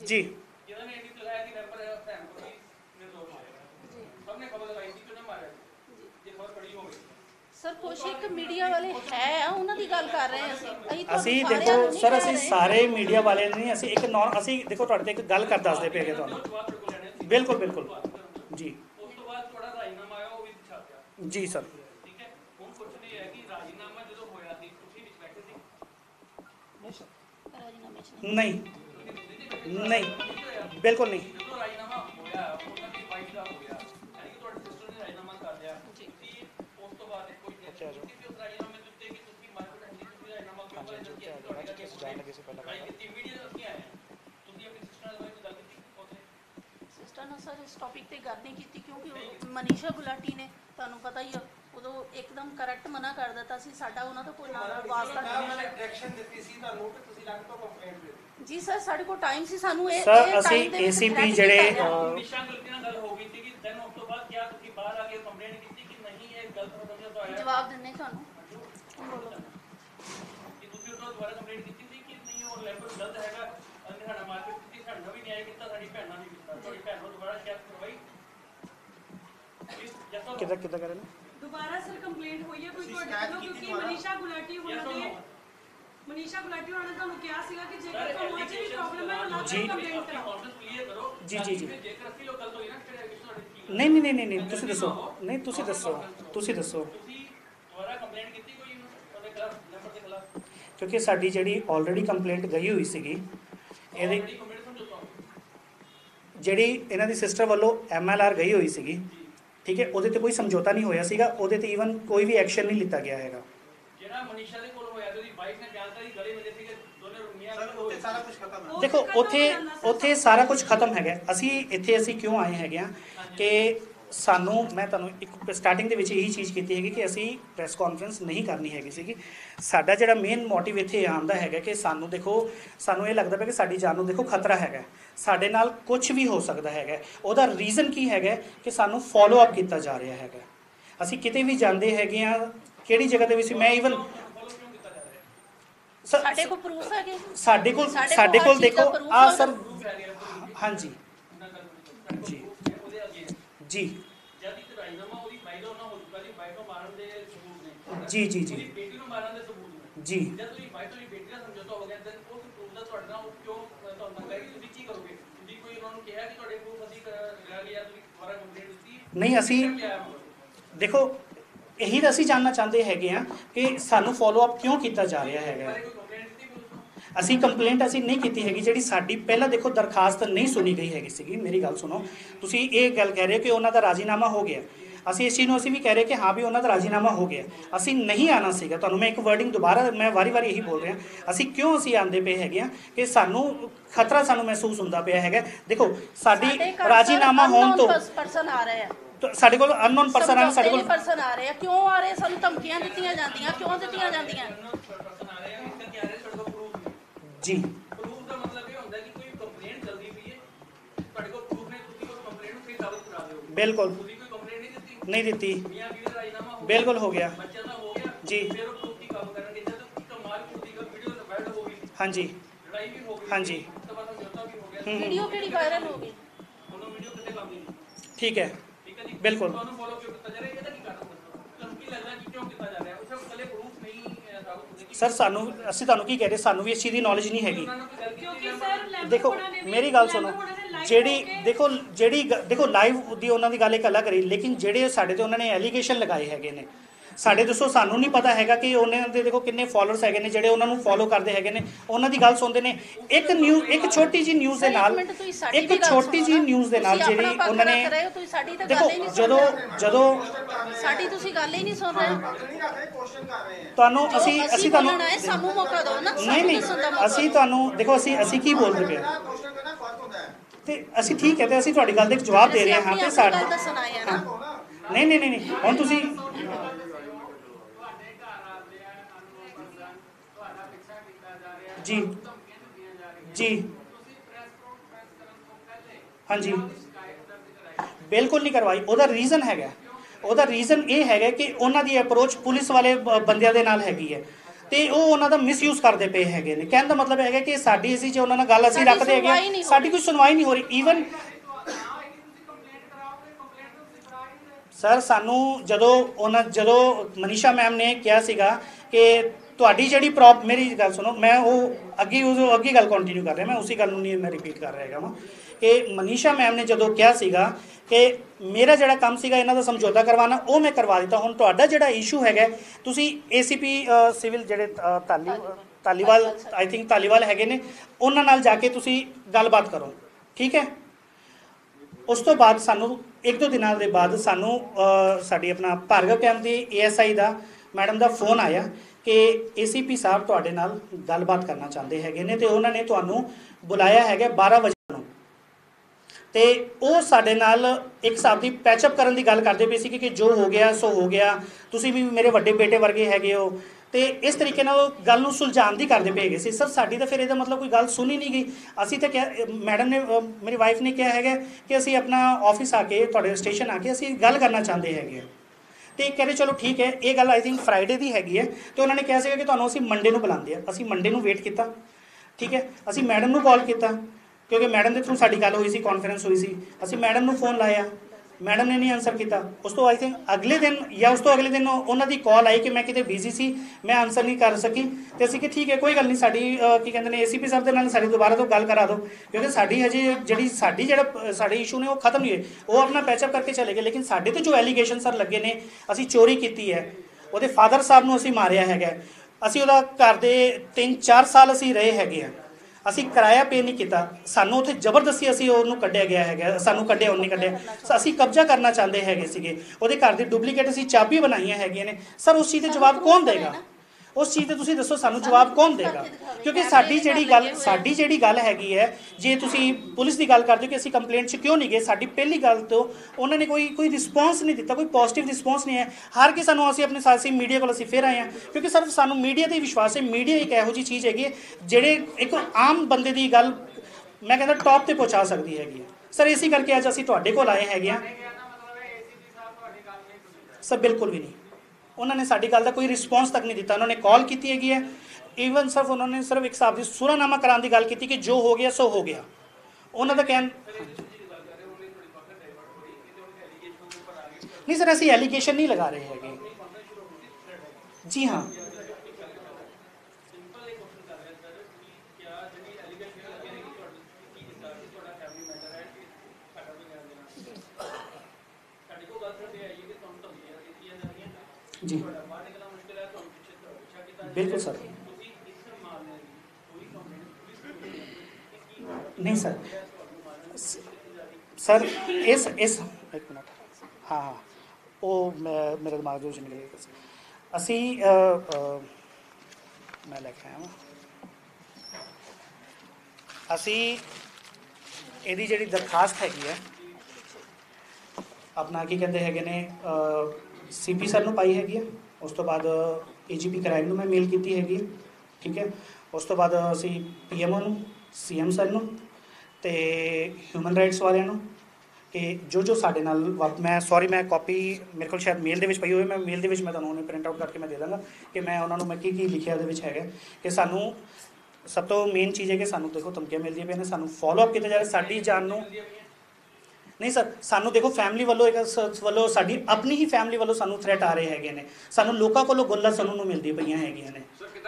ਜੀ ਜਿਹਨਾਂ ਨੇ ਇਹ ਨਹੀਂ ਲਗਾਇਆ ਕਿ ਨੰਬਰ ਭੈਣ ਕੋਲ ਵੀ ਨਿਰਦੋਸ਼ ਹੈ ਸਭ ਨੇ ਖਬਰ ਲਗਾਈ ਸੀ ਕਿ ਉਹਨੇ ਮਾਰਿਆ ਜੇ ਖਬਰ ਪੜੀ ਹੋਵੇ ਸਰ ਕੁਛ ਇੱਕ ਮੀਡੀਆ ਵਾਲੇ ਹੈ ਆ, ਉਹਨਾਂ ਦੀ ਗੱਲ ਕਰ ਰਹੇ ਹਾਂ ਅਸੀਂ ਅਸੀਂ ਤੁਹਾਨੂੰ ਅਸੀਂ ਸਾਰਿਆਂ ਦੇਖੋ ਨੂੰ ਨਹੀਂ ਸਰ ਕਹਿ ਅਸੀਂ ਰਹੇ। ਸਾਰੇ ਮੀਡੀਆ ਵਾਲੇ ਨਹੀਂ, ਅਸੀਂ ਇੱਕ ਨੌਰ ਅਸੀਂ ਦੇਖੋ ਤੁਹਾਡੇ ਤੇ ਇੱਕ ਗੱਲ ਕਰ ਦੱਸਦੇ ਪਏ ਹੈਗੇ ਤੁਹਾਨੂੰ। ਜਵਾਬ ਤੁਹਾਡੇ ਕੋਲ ਲੈਣੇ ਸੀ ਬਿਲਕੁਲ ਬਿਲकुल ਜੀ ਉਸ ਤੋਂ ਬਾਅਦ ਤੁਹਾਡਾ ਰਾਜੀਨਾਮਾ ਆਇਆ ਉਹ ਵੀ ਛਾਪਿਆ ਜੀ ਸਰ। ਠੀਕ ਹੈ ਹੁਣ ਪੁੱਛਦੇ ਹੈ ਕਿ ਰਾਜੀਨਾਮਾ ਜਦੋਂ ਹੋਇਆ ਸੀ ਤੁਸੀਂ ਵਿੱਚ ਬੈਠੇ ਸੀ ਰਾਜੀਨਾਮੇ 'ਚ ਨਹੀਂ। ਨਹੀਂ ਨਹੀਂ ਬਿਲਕੁਲ ਨਹੀਂ। ਜਦੋਂ ਰਾਜੀਨਾਮਾ ਹੋਇਆ ਉਹਨਾਂ ਦੀ ਵਾਈਫ ਦਾ ਹੋਇਆ ਯਾਨੀ ਕਿ ਤੁਹਾਡੇ ਸਿਸਟਰ ਨੇ ਰਾਜੀਨਾਮਾ ਕਰ ਲਿਆ ਤੁਸੀਂ ਉਸ ਤੋਂ ਬਾਅਦ ਕੋਈ ਚੈੱਕ ਕੀਤੀ ਉਸ ਰਾਜੀਨਾਮੇ ਦੇ ਉੱਤੇ ਕਿ ਤੁਸੀਂ ਮਾਰਕੀਟ ਹੈਂਡੀ ਤੁਸੀਂ ਰਾਜੀਨਾਮਾ ਕਿਉਂ ਕਰ ਦਿੱਤਾ ਤੁਹਾਡੇ ਦਾ ਕੇਸ ਜਾਣ ਲੱਗੇ ਸੀ ਪਹਿਲਾਂ ਗੱਲ ਕੀਤੀ ਮੀਡੀਆ ਦਾ ਕੀ ਆਇਆ ਤੁਸੀਂ ਆਪਣੀ ਸਿਸਟਰ ਨਾਲ ਗੱਲ ਕੀਤੀ ਉੱਥੇ ਸਿਸਟਰ ਨਾਲ ਸਰ ਇਸ ਟੌਪਿਕ ਤੇ ਗੱਲ ਨਹੀਂ ਕੀਤੀ ਕਿਉਂਕਿ ਉਹ ਮਨੀਸ਼ਾ ਗੁਲਾਟੀ ਨੇ ਤੁਹਾਨੂੰ ਪਤਾ ਹੀ ਆ ਉਦੋਂ ਇੱਕਦਮ ਕਰੈਕਟ ਮਨਾ ਕਰ ਦਿੱਤਾ ਸੀ, ਸਾਡਾ ਉਹਨਾਂ ਤੋਂ ਕੋਈ ਨਾਲ ਵਾਸਤਾ ਨਹੀਂ। ਉਹਨਾਂ ਨੇ ਡਾਇਰੈਕਸ਼ਨ ਦਿੱਤੀ ਸੀ ਤੁਹਾਨੂੰ ਕਿ ਤੁਸੀਂ ਲੱਗ ਤੋਂ ਕੰਪਲੇਂਟ ਦੇ ਦਿਓ। ਜੀ ਸਰ ਸਾਡੇ ਕੋਲ ਟਾਈਮ ਸੀ, ਸਾਨੂੰ ਇਹ ਸਰ, ਇਹ ਅਸੀਂ time ਦੇ ਵਿੱਚ A C P correct ਜਿਹੜੇ, ਕੀਤਾ ਗਿਆ। ਅਹ, ਨਿਸ਼ਾਨ ਗਲਤੀ ਨਾਲ ਗੱਲ ਹੋ ਗਈ ਸੀ ਕਿ ਦੈਨ ਉਸ ਤੋਂ ਬਾਅਦ ਕਿਆ ਤੁਸੀਂ ਬਾਹਰ ਆ ਕੇ ਕੰਪਲੇਂਟ ਕੀਤੀ ਕਿ ਨਹੀਂ ਇਹ ਗਲਤ ਰਕਮ ਤੋਂ ਆਇਆ ਜਵਾਬ ਦਿੰਨੇ ਤੁਹਾਨੂੰ ਹੁਣ ਬੋਲੋ। ਕਿ ਤੁਸੀਂ ਉਹ ਤੋਂ ਦੁਬਾਰਾ ਕੰਪਲੇਂਟ ਕੀਤੀ ਸੀ ਕਿ ਨਹੀਂ ਉਹ ਲੈਵਲ ਗਲਤ ਹੈਗਾ ਅੰਨੇ ਸਾਡਾ ਮਾਰਕੀਟ ਕੀਤੀ ਸਾਡਾ ਵੀ ਨਿਆਂ ਕੀਤਾ ਸਾਡੀ ਭੈਣਾਂ ਨੇ ਕੀਤਾ ਤੁਹਾਡੀ ਭੈਣ ਨੂੰ ਦੁਬਾਰਾ ਸ਼ਿਕਾਇਤ ਕਰਵਾਈ ਜਸੋ ਕਿੱਦਾਂ ਕਿੱਦਾਂ ਕਰੇ ਨਾ ਦੁਬਾਰਾ ਸਰ ਕੰਪਲੇਂਟ ਹੋਈ ਹੈ ਕੋਈ ਤੁਹਾਡੇ ਵੱਲੋਂ ਕਿਉਂਕਿ ਮਨੀਸ਼ਾ ਗੁਲਾਟੀ ਉਹਨਾਂ ਨੇ ਮਨੀਸ਼ਾ ਗੁਲਾਟੀ ਉਹਨਾਂ ਨੇ ਤੁਹਾਨੂੰ ਕਿਹਾ ਸੀਗਾ ਕਿ ਜੇਕਰ ਤੁਹਾਨੂੰ ਅੱਜ ਵੀ ਪ੍ਰੋਬਲਮ ਹੈ ਤਾਂ ਜੀ। ਕੰਪਲੇਂਟ ਕਰਾਓ। ਕਾਨਫਰੰਸ ਕਲੀਅਰ ਕਰੋ ਜੀ ਜੀ ਜੀ ਜੇਕਰ ਅਸੀਂ ਲੋਕ ਗਲਤ ਹੋਈ ਨਾ ਫਿਰ ਐਕਸ਼ਨ ਤੁਹਾਡੀ ਠੀਕ ਨਹੀਂ ਨਹੀਂ ਨਹੀਂ ਨਹੀਂ ਤੁਸੀਂ ਦੱਸੋ ਨਹੀਂ ਤੁਸੀਂ ਦੱਸੋ ਤੁਸੀਂ ਦੱਸੋ ਤੁਸੀਂ ਦੁਬਾਰਾ ਕੰਪਲੇਂਟ ਕੀਤੀ ਕੋਈ ਉਹਦੇ ਖਿਲਾਫ ਨੰਬਰ ਦੇ ਖਿਲਾਫ ਕਿਉਂਕਿ ਸਾਡੀ ਜਿਹੜੀ ਆਲਰੇਡੀ ਕੰਪਲੇਂਟ ਗਈ ਹੋਈ ਸੀਗੀ ਇਹਦੇ ਜਿਹੜੀ ਕੰਪਲੇਂਟ ਸਮਝੌਤਾ ਜਿਹੜੀ ਇਹਨਾਂ ਦੀ ਸਿਸਟਰ ਵੱਲੋਂ ਐਮ ਐਲ ਆਰ ਗਈ ਹੋਈ ਸੀਗੀ ਠੀਕ ਹੈ, ਉਹਦੇ ਤੇ ਕੋਈ ਸਮਝੌਤਾ ਨਹੀਂ ਹੋਇਆ ਸੀਗਾ, ਉਹਦੇ ਤੇ ਈਵਨ ਕੋਈ ਵੀ ਐਕਸ਼ਨ ਨਹੀਂ ਲਿੱਤਾ ਗਿਆ ਹੈਗਾ। ਜਿਹੜਾ ਮਨੀਸ਼ਾ ਦੇ ਕੋਲ ਹੋਇਆ ਤੇ ਉਹਦੀ ਵਾਈਫ ਨੇ ਜਾਣਕਾਰੀ ਗਲੇ ਮਿਲੇ ਸੀਗੇ ਦੋਨੇ ਰੁਮੀਆਂ ਸਰ ਉੱਥੇ ਸਾਰਾ ਕੁਝ ਖਤਮ ਹੈ। ਦੇਖੋ ਉੱਥੇ ਉੱਥੇ ਸਾਰਾ ਕੁਝ ਖਤਮ ਹੈਗਾ। ਅਸੀਂ ਇੱਥੇ ਅਸੀਂ ਕਿਉਂ ਆਏ ਹੈਗੇ ਆ ਕਿ ਸਾਨੂੰ ਮੈਂ ਤੁਹਾਨੂੰ ਇੱਕ ਸਟਾਰਟਿੰਗ ਦੇ ਵਿੱਚ ਇਹੀ ਚੀਜ਼ ਕੀਤੀ ਹੈਗੀ ਕਿ ਅਸੀਂ ਪ੍ਰੈਸ ਕਾਨਫਰੰਸ ਨਹੀਂ ਕਰਨੀ ਹੈਗੀ ਸੀਗੀ। ਸਾਡਾ ਜਿਹੜਾ ਮੇਨ ਮੋਟਿਵ ਇੱਥੇ ਆਉਣ ਦਾ ਹੈਗਾ ਕਿ ਸਾਨੂੰ ਦੇਖੋ ਸਾਨੂੰ ਇਹ ਲੱਗਦਾ ਪਿਆ ਕਿ ਸਾਡੀ ਜਾਨ ਨੂੰ ਦੇਖੋ ਖਤਰਾ ਹੈਗਾ, ਸਾਡੇ ਨਾਲ ਕੁਝ ਵੀ ਹੋ ਸਕਦਾ ਹੈਗਾ। ਉਹਦਾ ਰੀਜ਼ਨ ਕੀ ਹੈਗਾ ਕਿ ਸਾਨੂੰ ਫੋਲੋ ਅਪ ਕੀਤਾ ਜਾ ਰਿਹਾ ਹੈਗਾ। ਅਸੀਂ ਕਿਤੇ ਵੀ ਜਾਂਦੇ ਹੈਗੇ ਆ, ਕਿਹੜੀ ਜਗ੍ਹਾ ਤੇ ਵੀ ਸੀ, ਮੈਂ ਈਵਨ ਸਾਡੇ ਕੋਲ ਪ੍ਰੂਫ ਹੈਗੇ ਸਾਡੇ ਕੋਲ ਸਾਡੇ ਸਾਡੇ ਕੋਲ ਕੋਲ ਹਰ ਚੀਜ਼ ਦਾ ਦੇਖੋ proof ਆ ਹੈ। ਸਰ ਹਾਂਜੀ ਜੀ ਉਹਦੇ ਅੱਗੇ ਜੀ ਜਦ ਇੱਕ ਰਾਜਨਾਮਾ ਉਹਦੀ ਬਾਈਡੋ ਨਾ ਹੋ ਚੁੱਕਾ ਜੀ ਬਾਈਡੋ ਮਾਰਨ ਦੇ ਸਬੂਤ ਨੇ ਜੀ ਜੀ ਜੀ ਉਹਦੀ ਬੇਟੀ ਨੂੰ ਮਾਰਨ ਦੇ ਸਬੂਤ ਨੇ ਜੀ ਜਦ ਤੁਸੀਂ ਬਾਈਡੋ ਦੀ ਬੇਟੀ ਦਾ ਸਮਝੌਤਾ ਹੋ ਗਿਆ ਤਾਂ ਉਸ ਪ੍ਰੂਫ ਦਾ ਤੁਹਾਡੇ ਨਾਲ ਉਹ ਕਿਉਂ ਤੁਹਾਨੂੰ ਮੰਗਾ ਕਿ ਤੁਸੀਂ ਕੀ ਕਰੋਗੇ? ਤੁਸੀਂ ਕੋਈ ਉਹਨਾਂ ਨੂੰ ਕਿਹਾ ਕਿ ਤੁਹਾਡੇ ਪ੍ਰੂਫ ਅਸੀਂ ਲੈ ਲਿਆ ਤੁਸੀਂ ਦੁਬਾਰਾ ਕੰਪਲੇਂਟ ਦਿੱਤੀ ਨਹੀਂ ਅਸੀਂ ਦੇਖੋ ਇਹੀ ਤਾਂ ਅਸੀਂ ਜਾਣਨਾ ਚਾਹੁੰਦੇ ਹੈਗੇ ਆ ਕਿ ਸਾਨੂੰ ਫੋਲੋ ਅਪ ਕਿਉਂ ਕੀਤਾ ਜਾ ਰਿਹਾ ਹੈਗਾ। ਕੋਈ ਕੰਪਲੇਂਟ ਦਿੱਤੀ ਪੁਲਿਸ ਨੂੰ? ਅਸੀਂ ਕੰਪਲੇਂਟ ਅਸੀਂ ਨਹੀਂ ਕੀਤੀ ਹੈਗੀ। ਜਿਹੜੀ ਸਾਡੀ ਪਹਿਲਾਂ ਦੇਖੋ ਦਰਖਾਸਤ ਨਹੀਂ ਸੁਣੀ ਗਈ ਹੈਗੀ ਸੀਗੀ। ਮੇਰੀ ਗੱਲ ਸੁਣੋ, ਤੁਸੀਂ ਇਹ ਗੱਲ ਕਹਿ ਰਹੇ ਹੋ ਕਿ ਉਹਨਾਂ ਦਾ ਰਾਜ਼ੀਨਾਮਾ ਹੋ ਗਿਆ। ਅਸੀਂ ਇਸ ਚੀਜ਼ ਨੂੰ ਅਸੀਂ ਵੀ ਕਹਿ ਰਹੇ ਕਿ ਹਾਂ ਵੀ ਉਹਨਾਂ ਦਾ ਰਾਜ਼ੀਨਾਮਾ ਹੋ ਗਿਆ, ਅਸੀਂ ਨਹੀਂ ਆਣਾ ਸੀਗਾ। ਤੁਹਾਨੂੰ ਮੈਂ ਇੱਕ ਵਰਡਿੰਗ ਦੁਬਾਰਾ ਮੈਂ ਵਾਰੀ ਵਾਰੀ ਇਹੀ ਬੋਲ ਰਿਹਾ, ਅਸੀਂ ਕਿਉਂ ਅਸੀਂ ਆਂਦੇ ਪਏ ਹੈਗੇ ਆ ਕਿ ਸਾਨੂੰ ਖਤਰਾ ਸਾਨੂੰ ਮਹਿਸੂਸ ਹੁੰਦਾ ਪਿਆ ਹੈਗਾ। ਦੇਖੋ ਸਾਡੀ ਰਾਜ਼ੀਨਾਮਾ ਹੋਣ ਤੋਂ ਪਰਸਨ ਆ ਰਹੇ ਆ, ਸਾਡੇ ਕੋਲ ਅਨਨੋਨ ਪਰਸਨ ਆ, ਸਾਡੇ ਕੋਲ ਪਰਸਨ ਆ ਰਹੇ ਆ। ਕਿਉਂ ਆ ਰਹੇ? ਸਾਨੂੰ ਧਮਕੀਆਂ ਦਿੱਤੀਆਂ ਜਾਂਦੀਆਂ, ਕਿਉਂ ਦਿੱਤੀਆਂ ਜਾਂਦੀਆਂ? ਪਰਸਨ ਆ ਰਹੇ ਆ ਇਸ ਕਰਕੇ ਆ ਰਹੇ ਤੁਹਾਡੇ ਕੋਲ ਪ੍ਰੂਫ ਨੇ। ਜੀ ਪ੍ਰੂਫ ਦਾ ਮਤਲਬ ਇਹ ਹੁੰਦਾ ਕਿ ਕੋਈ ਕੰਪਲੇਂਟ ਚੱਲਦੀ ਪਈ ਹੈ, ਤੁਹਾਡੇ ਕੋਲ ਪ੍ਰੂਫ ਨੇ, ਤੁਸੀਂ ਉਹ ਕੰਪਲੇਂਟ ਨੂੰ ਫਿਰ ਸਾਬਤ ਕਰਾ ਦਿਓ। ਬਿਲਕੁਲ ਤੁਸੀਂ ਕੋਈ ਕੰਪਲੇਂਟ ਨਹੀਂ ਦਿੱਤੀ ਨਹੀਂ ਦਿੱਤੀ, ਮੀਆਂ ਬੀਵੀ ਦਾ ਰਾਜੀਨਾਮਾ ਹੋ ਗਿਆ, ਬਿਲਕੁਲ ਹੋ ਗਿਆ ਬੱਚਿਆਂ ਦਾ ਹੋ ਗਿਆ ਜੀ। ਫਿਰ ਉਹ ਪ੍ਰੂਫ ਦੀ ਕੰਮ ਕਰਨਗੇ ਜਦ ਕਮਾਲ ਕੁੜੀ ਦਾ ਵੀਡੀਓ ਦਾ ਵਾਇਰਲ ਹੋ ਗਈ, ਹਾਂਜੀ ਲੜਾਈ ਵੀ ਹੋ ਗਈ, ਹਾਂਜੀ। ਉਸ ਤੋਂ ਬਾਅਦ ਸਮਝੌਤਾ ਵੀ ਹੋ ਗਿਆ। ਹੂੰ। ਵੀਡੀਓ ਕਿਹੜੀ ਵਾਇਰਲ ਹੋ ਗਈ? ਉਹਨੂੰ ਵੀਡੀਓ ਕਿਤੇ ਕੰਮ ਨਹੀਂ ਦਿੱਤੀ। ਠੀਕ ਹੈ ਠੀਕ ਹੈ ਜੀ, ਬਿਲਕੁਲ। ਤੁਹਾਨੂੰ ਫੋਲੋ ਕਿਉਂ ਕੀਤਾ ਜਾ ਰਿਹਾ ਇਹਦਾ ਕੀ ਕਾਰਨ ਦੱਸੋ? ਤੁਹਾਨੂੰ ਕੀ ਲੱਗਦਾ ਕਿ ਕਿਉਂ ਕੀਤਾ ਜਾ ਰਿਹਾ? ਉਸ ਵਿੱਚ ਕੱਲੇ ਪ੍ਰੂਫ ਨਹੀਂ ਅਹ, ਸਾਬਤ ਹੁੰਦੇ ਕਿ ਸਰ ਸਾਨੂੰ ਅਸੀਂ ਤੁਹਾਨੂੰ ਕੀ ਕਹਿ ਰਹੇ, ਸਾਨੂੰ ਵੀ ਇਸ ਚੀਜ਼ ਦੀ ਨੌਲੇਜ ਨਹੀਂ ਹੈਗੀ। ਉਹਨਾਂ ਨੂੰ ਕੋਈ ਗੱਲ ਕਿਉਂਕਿ ਕੀਤੀ ਸਰ ਲੈਂਬਰ ਦੇਖੋ ਹੋਣਾ ਨੇ ਵੀ- ਮੇਰੀ ਗੱਲ ਸੁਣੋ, ਲੈਂਬਰ ਹੋਣਾ ਨੇ live ਜਿਹੜੀ ਹੋ ਕੇ- ਦੇਖੋ ਜਿਹੜੀ ਗ- ਦੇਖੋ ਲਾਈਵ ਦੀ ਉਹਨਾਂ ਦੀ ਗੱਲ ਇੱਕ ਅਲੱਗ ਰਹੀ, ਲੇਕਿਨ ਜਿਹੜੇ ਸਾਡੇ ਤੇ ਉਹਨਾਂ ਨੇ ਐਲੀਗੇਸ਼ਨ ਲਗਾਏ ਹੈਗੇ ਨੇ, ਸਾਡੇ ਦੱਸੋ ਸਾਨੂੰ ਨਹੀਂ ਪਤਾ ਹੈਗਾ ਕਿ ਉਹਨਾਂ ਦੇ ਦੇਖੋ ਕਿੰਨੇ ਫਾਲੋਅਰਸ ਹੈਗੇ ਨੇ ਜਿਹੜੇ ਉਹਨਾਂ ਨੂੰ ਫੋਲੋ ਕਰਦੇ ਹੈਗੇ ਨੇ, ਉਹਨਾਂ ਦੀ ਗੱਲ ਸੁਣਦੇ ਨੇ। ਇੱਕ ਨਿਊਜ਼ ਇੱਕ ਛੋਟੀ ਜੀ ਨਿਊਜ਼ ਦੇ ਨਾਲ ਇੱਕ ਛੋਟੀ ਜੀ ਨਿਊਜ਼ ਦੇ ਨਾਲ ਜਿਹੜੀ ਉਹਨਾਂ ਨੇ ਤੁਸੀਂ ਸਾਡੀ ਤਾਂ ਦੇਖੋ ਗੱਲ ਹੀ ਨਹੀਂ ਸੁਣ ਜਦੋਂ ਰਹੇ। ਜਦੋਂ ਸਾਡੀ ਤੁਸੀਂ ਗੱਲ ਹੀ ਨਹੀਂ ਸੁਣ ਰਹੇ। ਨਹੀਂ ਰੱਖ ਰਹੇ, ਕੁਐਸਚਨ ਕਰ ਰਹੇ ਆ। ਤੁਹਾਨੂੰ ਜੋ ਅਸੀਂ ਅਸੀਂ ਤੁਹਾਨੂੰ ਬੋਲਣਾ ਹੈ, ਸਾਨੂੰ ਮੌਕਾ ਦਿਓ ਨਾ। ਨਹੀਂ ਸਾਨੂੰ ਨਹੀਂ ਦੱਸਣ ਦਾ ਮੌਕਾ ਅਸੀਂ ਦਿਓ। ਤੁਹਾਨੂੰ ਦੇਖੋ ਅਸੀਂ ਅਸੀਂ ਕੀ ਬੋਲਦੇ ਪਏ ਹਾਂ ਕੁਐਸਚਨ ਕਰਨਾ ਫਰਕ ਹੁੰਦਾ ਹੈ। ਤੇ ਅਸੀਂ ਠੀਕ ਹੈ ਤੇ ਅਸੀਂ ਤੁਹਾਡੀ ਗੱਲ ਦੇ ਇੱਕ ਜਵਾਬ ਦੇ ਰਹੇ ਹਾਂ ਅਸੀਂ ਤੇ ਆਪਣੀ ਸਾਡਾ ਗੱਲ ਦੱਸਣ ਆਏ ਆ ਨਾ। ਨਹੀਂ ਨਹੀਂ ਨਹੀਂ ਨਹੀਂ ਹੁਣ ਤੁਸੀਂ ਜੀ ਜੀ ਹਾਂਜੀ ਬਿਲਕੁਲ ਨਹੀਂ ਕਰਵਾਈ। ਉਹਦਾ ਰੀਜ਼ਨ ਹੈਗਾ ਉਹਦਾ ਰੀਜ਼ਨ ਇਹ ਹੈਗਾ ਕਿ ਉਹਨਾਂ ਦੀ ਅਪਰੋਚ ਪੁਲਿਸ ਵਾਲੇ ਬ- ਬੰਦਿਆਂ ਦੇ ਨਾਲ ਹੈਗੀ ਹੈ ਤੇ ਉਹ ਉਹਨਾਂ ਦਾ ਮਿਸਯੂਜ਼ ਕਰਦੇ ਪਏ ਹੈਗੇ ਨੇ। ਕਹਿਣ ਦਾ ਮਤਲਬ ਹੈਗਾ ਕਿ ਸਾਡੀ ਅਸੀਂ ਜੇ ਉਹਨਾਂ ਨਾਲ ਗੱਲ ਅਸੀਂ ਰੱਖਦੇ ਹੈਗੇ, ਸਾਡੀ ਕੋਈ ਸੁਣਵਾਈ ਨਹੀਂ ਹੋ ਰਹੀ। ਈਵਨ ਸਰ ਸਾਨੂੰ ਜਦੋਂ ਉਹਨਾਂ ਜਦੋਂ ਮਨੀਸ਼ਾ ਮੈਮ ਨੇ ਕਿਹਾ ਸੀਗਾ ਕਿ ਤੁਹਾਡੀ ਜਿਹੜੀ ਪ੍ਰੋਬ ਮੇਰੀ ਗੱਲ ਸੁਣੋ, ਮੈਂ ਉਹ ਅੱਗੇ ਉਹ ਅੱਗੇ ਗੱਲ ਕੰਟੀਨਿਊ ਕਰ ਰਿਹਾ, ਮੈਂ ਉਸੇ ਗੱਲ ਨੂੰ ਨਹੀਂ ਮੈਂ ਰਿਪੀਟ ਕਰ ਰਿਹਾ ਹੈਗਾ ਵਾਂ ਕਿ ਮਨੀਸ਼ਾ ਮੈਮ ਨੇ ਜਦੋਂ ਕਿਹਾ ਸੀਗਾ ਕਿ ਮੇਰਾ ਜਿਹੜਾ ਕੰਮ ਸੀਗਾ ਇਹਨਾਂ ਦਾ ਸਮਝੌਤਾ ਕਰਵਾਉਣਾ, ਉਹ ਮੈਂ ਕਰਵਾ ਦਿੱਤਾ। ਹੁਣ ਤੁਹਾਡਾ ਜਿਹੜਾ ਇਸ਼ੂ ਹੈਗਾ, ਤੁਸੀਂ ਏ ਸੀ ਪੀ ਸਿਵਲ ਜਿਹੜੇ ਅ, ਤਾਲੀ ਤਾਲੀਵਾਲ ਆਈ ਥਿੰਕ ਤਾਲੀਵਾਲ ਹੈਗੇ ਨੇ, ਉਹਨਾਂ ਨਾਲ ਜਾ ਕੇ ਤੁਸੀਂ ਗੱਲਬਾਤ ਕਰੋ, ਠੀਕ ਹੈ। ਉਸ ਤੋਂ ਬਾਅਦ ਸਾਨੂੰ ਇੱਕ ਦੋ ਦਿਨਾਂ ਦੇ ਬਾਅਦ ਸਾਨੂੰ ਅ, ਸਾਡੀ ਆਪਣਾ ਭਾਰਗਵ ਕੈਂਪ ਦੀ ਏ ਐਸ ਆਈ ਦਾ ਮੈਡਮ ਦਾ ਫੋਨ ਆਇਆ ਕਿ ਏ ਸੀ ਪੀ ਸਾਹਿਬ ਤੁਹਾਡੇ ਨਾਲ ਗੱਲਬਾਤ ਕਰਨਾ ਚਾਹੁੰਦੇ ਹੈਗੇ ਨੇ ਤੇ ਉਹਨਾਂ ਨੇ ਤੁਹਾਨੂੰ ਬੁਲਾਇਆ ਹੈਗਾ ਬਾਰਾਂ ਵਜੇ ਨੂੰ। ਤੇ ਉਹ ਸਾਡੇ ਨਾਲ ਇੱਕ ਹਿਸਾਬ ਦੀ ਪੈਚਅਪ ਕਰਨ ਦੀ ਗੱਲ ਕਰਦੇ ਪਏ ਸੀ ਕਿ ਜੋ ਹੋ ਗਿਆ ਸੋ ਹੋ ਗਿਆ, ਤੁਸੀਂ ਵੀ ਮੇਰੇ ਵੱਡੇ ਬੇਟੇ ਵਰਗੇ ਹੈਗੇ ਹੋ, ਤੇ ਇਸ ਤਰੀਕੇ ਨਾਲ ਉਹ ਗੱਲ ਨੂੰ ਸੁਲਝਾਉਣ ਦੀ ਕਰਦੇ ਪਏ ਹੈਗੇ ਸੀ। ਸਰ ਸਾਡੀ ਤਾਂ ਫਿਰ ਇਹਦਾ ਮਤਲਬ ਕੋਈ ਗੱਲ ਸੁਣੀ ਨਹੀਂ ਗਈ। ਅਸੀਂ ਤਾਂ ਕਿਹਾ, ਮੈਡਮ ਨੇ ਅ, ਮੇਰੀ ਵਾਈਫ ਨੇ ਕਿਹਾ ਹੈਗਾ ਕਿ ਅਸੀਂ ਆਪਣਾ ਆਫਿਸ ਆ ਕੇ ਤੁਹਾਡੇ ਸਟੇਸ਼ਨ ਆ ਕੇ ਅਸੀਂ ਗੱਲ ਕਰਨਾ ਚਾਹੁੰਦੇ ਹੈਗੇ ਹਾਂ। ਤੇ ਕਹਿੰਦੇ ਚਲੋ ਠੀਕ ਹੈ। ਇਹ ਗੱਲ ਆਈ ਥਿੰਕ ਫਰਾਈਡੇ ਦੀ ਹੈਗੀ ਹੈ ਤੇ ਉਹਨਾਂ ਨੇ ਕਿਹਾ ਸੀਗਾ ਕਿ ਤੁਹਾਨੂੰ ਅਸੀਂ ਮੰਡੇ ਨੂੰ ਬੁਲਾਉਂਦੇ ਆ। ਅਸੀਂ ਮੰਡੇ ਨੂੰ ਵੇਟ ਕੀਤਾ, ਠੀਕ ਹੈ। ਅਸੀਂ ਮੈਡਮ ਨੂੰ ਕਾਲ ਕੀਤਾ ਕਿਉਂਕਿ ਮੈਡਮ ਦੇ ਥਰੂ ਸਾਡੀ ਗੱਲ ਹੋਈ ਸੀ, ਕਾਨਫਰੰਸ ਹੋਈ ਸੀ। ਅਸੀਂ ਮੈਡਮ ਨੂੰ ਫੋਨ ਲਾਇਆ, ਮੈਡਮ ਨੇ ਨਹੀਂ ਆਨਸਰ ਕੀਤਾ। ਉਸ ਤੋਂ ਆਈ ਥਿੰਕ ਅਗਲੇ ਦਿਨ ਜਾਂ ਉਸ ਤੋਂ ਅਗਲੇ ਦਿਨ ਉਹਨਾਂ ਦੀ ਕਾਲ ਆਈ ਕਿ ਮੈਂ ਕਿਤੇ ਬਿਜ਼ੀ ਸੀ, ਮੈਂ ਆਨਸਰ ਨਹੀਂ ਕਰ ਸਕੀ। ਤੇ ਅਸੀਂ ਕਿ ਠੀਕ ਹੈ, ਕੋਈ ਗੱਲ ਨਹੀਂ, ਸਾਡੀ ਕੀ ਕਹਿੰਦੇ ਨੇ ਏ ਸੀ ਪੀ ਸਾਹਿਬ ਦੇ ਨਾਲ ਸਾਡੀ ਦੁਬਾਰਾ ਤੋਂ ਗੱਲ ਕਰਾ ਦਿਓ ਕਿਉਂਕਿ ਸਾਡੀ ਹਜੇ ਜਿਹੜੀ ਸਾਡੀ ਜਿਹੜਾ ਸਾਡੇ ਇਸ਼ੂ ਨੇ ਉਹ ਖਤਮ ਨਹੀਂ ਹੋਏ। ਉਹ ਆਪਣਾ ਪੈਚਅਪ ਕਰਕੇ ਚਲੇ ਗਏ, ਲੇਕਿਨ ਸਾਡੇ ਤੇ ਜੋ ਐਲੀਗੇਸ਼ਨ ਸਰ ਲੱਗੇ ਨੇ, ਅਸੀਂ ਚੋਰੀ ਕੀਤੀ ਹੈ, ਉਹਦੇ ਫਾਦਰ ਸਾਹਿਬ ਨੂੰ ਅਸੀਂ ਮਾਰਿਆ ਹੈਗਾ, ਅਸੀਂ ਉਹਦਾ ਘਰ ਦੇ ਤਿੰਨ ਚਾਰ ਸਾਲ ਅਸੀਂ ਰਹੇ ਹੈਗੇ ਆ, ਅਸੀਂ ਕਿਰਾਇਆ ਪੇ ਨਹੀਂ ਕੀਤਾ, ਸਾਨੂੰ ਉੱਥੇ ਜ਼ਬਰਦਸਤੀ ਅਸੀਂ ਉਹਨੂੰ ਕੱਢਿਆ ਗਿਆ ਹੈਗਾ, ਸਾਨੂੰ ਕੱਢਿਆ ਉਹ ਨਹੀਂ ਕੱਢਿਆ। ਅਸੀਂ ਕਬਜ਼ਾ ਕਰਨਾ ਚਾਹੁੰਦੇ ਹੈਗੇ ਸੀਗੇ, ਉਹਦੇ ਘਰ ਦੀ ਡੁਪਲੀਕੇਟ ਅਸੀਂ ਚਾਬੀ ਬਣਾਈਆਂ ਹੈਗੀਆਂ ਨੇ। ਸਰ ਉਸ ਚੀਜ਼ ਦਾ ਜਵਾਬ ਕੌਣ ਦੇਗਾ? ਉਸ ਚੀਜ਼ ਤੇ ਤੁਸੀਂ ਦੱਸੋ, ਸਾਨੂੰ ਜਵਾਬ ਕੌਣ ਦੇਗਾ? ਕਿਉਂਕਿ ਸਾਡੀ ਜਿਹੜੀ ਗੱਲ ਸਾਡੀ ਜਿਹੜੀ ਗੱਲ ਹੈਗੀ ਹੈ, ਜੇ ਤੁਸੀਂ ਪੁਲਿਸ ਦੀ ਗੱਲ ਕਰਦੇ ਹੋ ਕਿ ਅਸੀਂ ਕੰਪਲੇਂਟ 'ਚ ਕਿਉਂ ਨਹੀਂ ਗਏ, ਸਾਡੀ ਪਹਿਲੀ ਗੱਲ ਤੋਂ ਉਹਨਾਂ ਨੇ ਕੋਈ ਕੋਈ ਰਿਸਪੌਂਸ ਨਹੀਂ ਦਿੱਤਾ, ਕੋਈ ਪੋਜ਼ਿਟਿਵ ਰਿਸਪੌਂਸ ਨਹੀਂ ਹੈ। ਹਾਰ ਕੇ ਸਾਨੂੰ ਅਸੀਂ ਆਪਣੇ ਸਾਥੀ ਮੀਡੀਆ ਕੋਲ ਅਸੀਂ ਫਿਰ ਆਏ ਹਾਂ ਕਿਉਂਕਿ ਸਰ ਸਾਨੂੰ ਮੀਡੀਆ 'ਤੇ ਵਿਸ਼ਵਾਸ ਹੈ। ਮੀਡੀਆ ਇੱਕ ਇਹੋ ਜਿਹੀ ਚੀਜ਼ ਹੈਗੀ ਹੈ ਜਿਹੜੇ ਇੱਕ ਆਮ ਬੰਦੇ ਦੀ ਗੱਲ ਮੈਂ ਕਹਿੰਦਾ ਟੌਪ 'ਤੇ ਪਹੁੰਚਾ ਸਕਦੀ ਹੈਗੀ ਹੈ। ਸਰ ਇਸੇ ਕਰਕੇ ਅੱਜ ਅਸੀਂ ਤੁਹਾਡੇ ਕੋਲ ਆਏ ਹੈਗੇ ਹਾਂ। ਸਰ ਬਿਲਕੁਲ ਵੀ ਨਹੀਂ, ਉਹਨਾਂ ਨੇ ਸਾਡੀ ਗੱਲ ਦਾ ਕੋਈ ਰਿਸਪੌਂਸ ਤੱਕ ਨਹੀਂ ਦਿੱਤਾ। ਉਹਨਾਂ ਨੇ ਕਾਲ ਕੀਤੀ ਹੈਗੀ ਹੈ, ਈਵਨ ਸਿਰਫ ਉਹਨਾਂ ਨੇ ਸਿਰਫ ਇੱਕ ਹਿਸਾਬ ਦੀ ਸੁਰਾਨਾਮਾ ਕਰਾਉਣ ਦੀ ਗੱਲ ਕੀਤੀ ਕਿ ਜੋ ਹੋ ਗਿਆ ਸੋ ਹੋ ਗਿਆ। ਉਹਨਾਂ ਦਾ ਕਹਿਣ ਨਹੀਂ ਸਰ, ਅਸੀਂ ਐਲੀਗੇਸ਼ਨ ਨਹੀਂ ਲਗਾ ਰਹੇ ਹੈਗੇ। ਜੀ ਹਾਂ, ਜੀ ਬਿਲਕੁਲ ਸਰ। ਨਹੀਂ ਸਰ, ਸਰ ਇਸ ਇਸ ਇੱਕ ਮਿੰਟ, ਹਾਂ ਹਾਂ ਉਹ ਮੈਂ ਮੇਰੇ ਦਿਮਾਗ ਦੇ ਵਿੱਚ ਨਿਕਲ ਗਿਆ। ਅਸੀਂ ਮੈਂ ਲੈ ਕੇ ਆਇਆ ਵਾਂ, ਅਸੀਂ ਇਹਦੀ ਜਿਹੜੀ ਦਰਖਾਸਤ ਹੈਗੀ ਹੈ ਆਪਣਾ ਕੀ ਕਹਿੰਦੇ ਹੈਗੇ ਨੇ ਸੀ ਪੀ ਸਰ ਨੂੰ ਪਾਈ ਹੈਗੀ ਹੈ। ਉਸ ਤੋਂ ਬਾਅਦ ਏ ਜੀ ਪੀ ਕ੍ਰਾਈਮ ਨੂੰ ਮੈਂ ਮੇਲ ਕੀਤੀ ਹੈਗੀ ਹੈ, ਠੀਕ ਹੈ। ਉਸ ਤੋਂ ਬਾਅਦ ਅਸੀਂ ਪੀ ਐਮ ਓ ਨੂੰ, ਸੀ ਐਮ ਸਰ ਨੂੰ ਅਤੇ ਹਿਊਮਨ ਰਾਈਟਸ ਵਾਲਿਆਂ ਨੂੰ ਕਿ ਜੋ ਜੋ ਸਾਡੇ ਨਾਲ ਮੈਂ ਸੌਰੀ ਮੈਂ ਕਾਪੀ ਮੇਰੇ ਕੋਲ ਸ਼ਾਇਦ ਮੇਲ ਦੇ ਵਿੱਚ ਪਈ ਹੋਈ, ਮੈਂ ਮੇਲ ਦੇ ਵਿੱਚ ਮੈਂ ਤੁਹਾਨੂੰ ਉਹਨੇ ਪ੍ਰਿੰਟ ਆਊਟ ਕਰਕੇ ਮੈਂ ਦੇ ਦਾਂਗਾ ਕਿ ਮੈਂ ਉਹਨਾਂ ਨੂੰ ਮੈਂ ਕੀ ਕੀ ਲਿਖਿਆ ਉਹਦੇ ਵਿੱਚ ਹੈਗਾ ਕਿ ਸਾਨੂੰ ਸਭ ਤੋਂ ਮੇਨ ਚੀਜ਼ ਹੈ ਕਿ ਸਾਨੂੰ ਦੇਖੋ ਧਮਕੀਆਂ ਮਿਲਦੀਆਂ ਪਈਆਂ ਨੇ, ਸਾਨੂੰ ਫੋਲੋ ਅਪ ਕੀਤਾ ਜਾ ਰਿਹਾ ਸਾਡੀ ਜਾਨ ਨੂੰ। ਨਹੀਂ ਸਰ, ਸਾਨੂੰ ਦੇਖੋ ਫੈਮਿਲੀ ਵੱਲੋਂ ਇੱਕ ਵੱਲੋਂ ਸਾਡੀ ਆਪਣੀ ਹੀ ਫੈਮਿਲੀ ਵੱਲੋਂ ਸਾਨੂੰ ਥ੍ਰੈਟ ਆ ਰਹੇ ਹੈਗੇ ਨੇ, ਸਾਨੂੰ ਲੋਕਾਂ ਕੋਲੋਂ ਗੱਲਾਂ ਸੁਣਨ ਨੂੰ ਮਿਲਦੀਆਂ ਪਈਆਂ ਹੈਗੀਆਂ ਨੇ।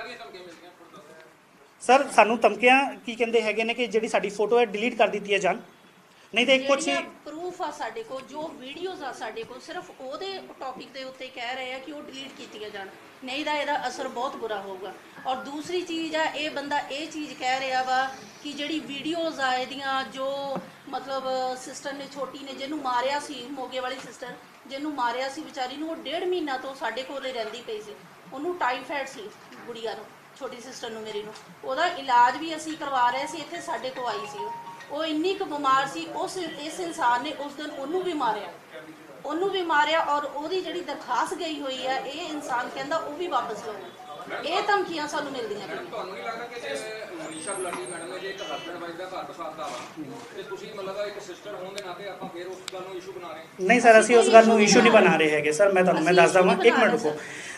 ਸਰ ਸਾਨੂੰ ਧਮਕੀਆਂ ਕੀ ਕਹਿੰਦੇ ਹੈਗੇ ਨੇ ਕਿ ਜਿਹੜੀ ਸਾਡੀ ਫੋਟੋ ਹੈ ਡਿਲੀਟ ਕਰ ਦਿੱਤੀ ਹੈ ਜਾਨ, ਨਹੀਂ ਤੇ ਕੁਛ ਪ੍ਰੂਫ ਆ ਸਾਡੇ ਕੋਲ, ਜੋ ਵੀਡੀਓਜ਼ ਆ ਸਾਡੇ ਕੋਲ, ਸਿਰਫ ਉਹਦੇ ਟੌਪਿਕ ਦੇ ਉੱਤੇ ਕਹਿ ਰਹੇ ਆ ਕਿ ਉਹ ਡਿਲੀਟ ਕੀਤੀਆਂ ਜਾਣ, ਨਹੀਂ ਤਾਂ ਇਹਦਾ ਅਸਰ ਬਹੁਤ ਬੁਰਾ ਹੋਊਗਾ। ਔਰ ਦੂਸਰੀ ਚੀਜ਼ ਆ, ਇਹ ਬੰਦਾ ਇਹ ਚੀਜ਼ ਕਹਿ ਰਿਹਾ ਵਾ ਕਿ ਜਿਹੜੀ ਵੀਡੀਓਜ਼ ਆ ਇਹਦੀਆਂ, ਜੋ ਮਤਲਬ ਸਿਸਟਰ ਨੇ ਛੋਟੀ ਨੇ ਜਿਹਨੂੰ ਮਾਰਿਆ ਸੀ, ਮੋਗੇ ਵਾਲੀ ਸਿਸਟਰ ਜਿਹਨੂੰ ਮਾਰਿਆ ਸੀ ਵਿਚਾਰੀ ਨੂੰ, ਉਹ ਡੇਢ ਮਹੀਨਾ ਤੋਂ ਸਾਡੇ ਕੋਲ ਹੀ ਰਹਿੰਦੀ ਪਈ ਸੀ। ਉਹਨੂੰ ਟਾਈਫਾਇਡ ਸੀ ਗੁੜੀਆ ਨੂੰ, ਛੋਟੀ ਸਿਸਟਰ ਨੂੰ ਮੇਰੀ ਨੂੰ, ਉਹਦਾ ਇਲਾਜ ਵੀ ਅਸੀਂ ਕਰਵਾ ਰਹੇ ਸੀ, ਇੱਥੇ ਸਾਡੇ ਕੋਲ ਆਈ ਸੀ। ਉਹ ਇੰਨੀ ਕੁ ਬਿਮਾਰ ਸੀ, ਉਸ ਇਸ ਇਨਸਾਨ ਨੇ ਉਸ ਦਿਨ ਉਹਨੂੰ ਵੀ ਮਾਰਿਆ, ਉਹਨੂੰ ਵੀ ਮਾਰਿਆ ਔਰ ਉਹਦੀ ਜਿਹੜੀ ਦਰਖਾਸਤ ਗਈ ਹੋਈ ਹੈ, ਇਹ ਇਨਸਾਨ ਕਹਿੰਦਾ ਉਹ ਵੀ ਵਾਪਸ ਲਓ। ਇਹ ਧਮਕੀਆਂ ਸਾਨੂੰ ਮਿਲਦੀਆਂ ਪਈਆਂ। ਤੁਹਾਨੂੰ ਨਹੀਂ ਲੱਗਦਾ ਕਿ ਮਨੀਸ਼ਾ ਗੁਲਾਟੀ ਮੈਡਮ ਨੇ ਜੇ ਇੱਕ ਹਸਬੈਂਡ ਵਾਈਫ ਦਾ ਘਰ ਵਸਾਤਾ ਵਾ ਤੇ ਤੁਸੀਂ ਮਤਲਬ ਇੱਕ ਸਿਸਟਰ ਹੋਣ ਦੇ ਨਾਤੇ ਆਪਾਂ ਫਿਰ ਉਸ ਗੱਲ ਨੂੰ ਇਸ਼ੂ ਬਣਾ ਰਹੇ? ਨਹੀਂ ਸਰ, ਅਸੀਂ ਉਸ ਗੱਲ ਨੂੰ ਇਸ਼ੂ ਨਹੀਂ ਬਣਾ ਰਹੇ ਹੈਗੇ। ਸਰ ਮੈਂ ਤੁਹਾਨੂੰ ਮੈਂ ਦੱਸਦਾ ਵਾਂ, ਇੱਕ ਮਿੰਟ ਰੁਕੋ।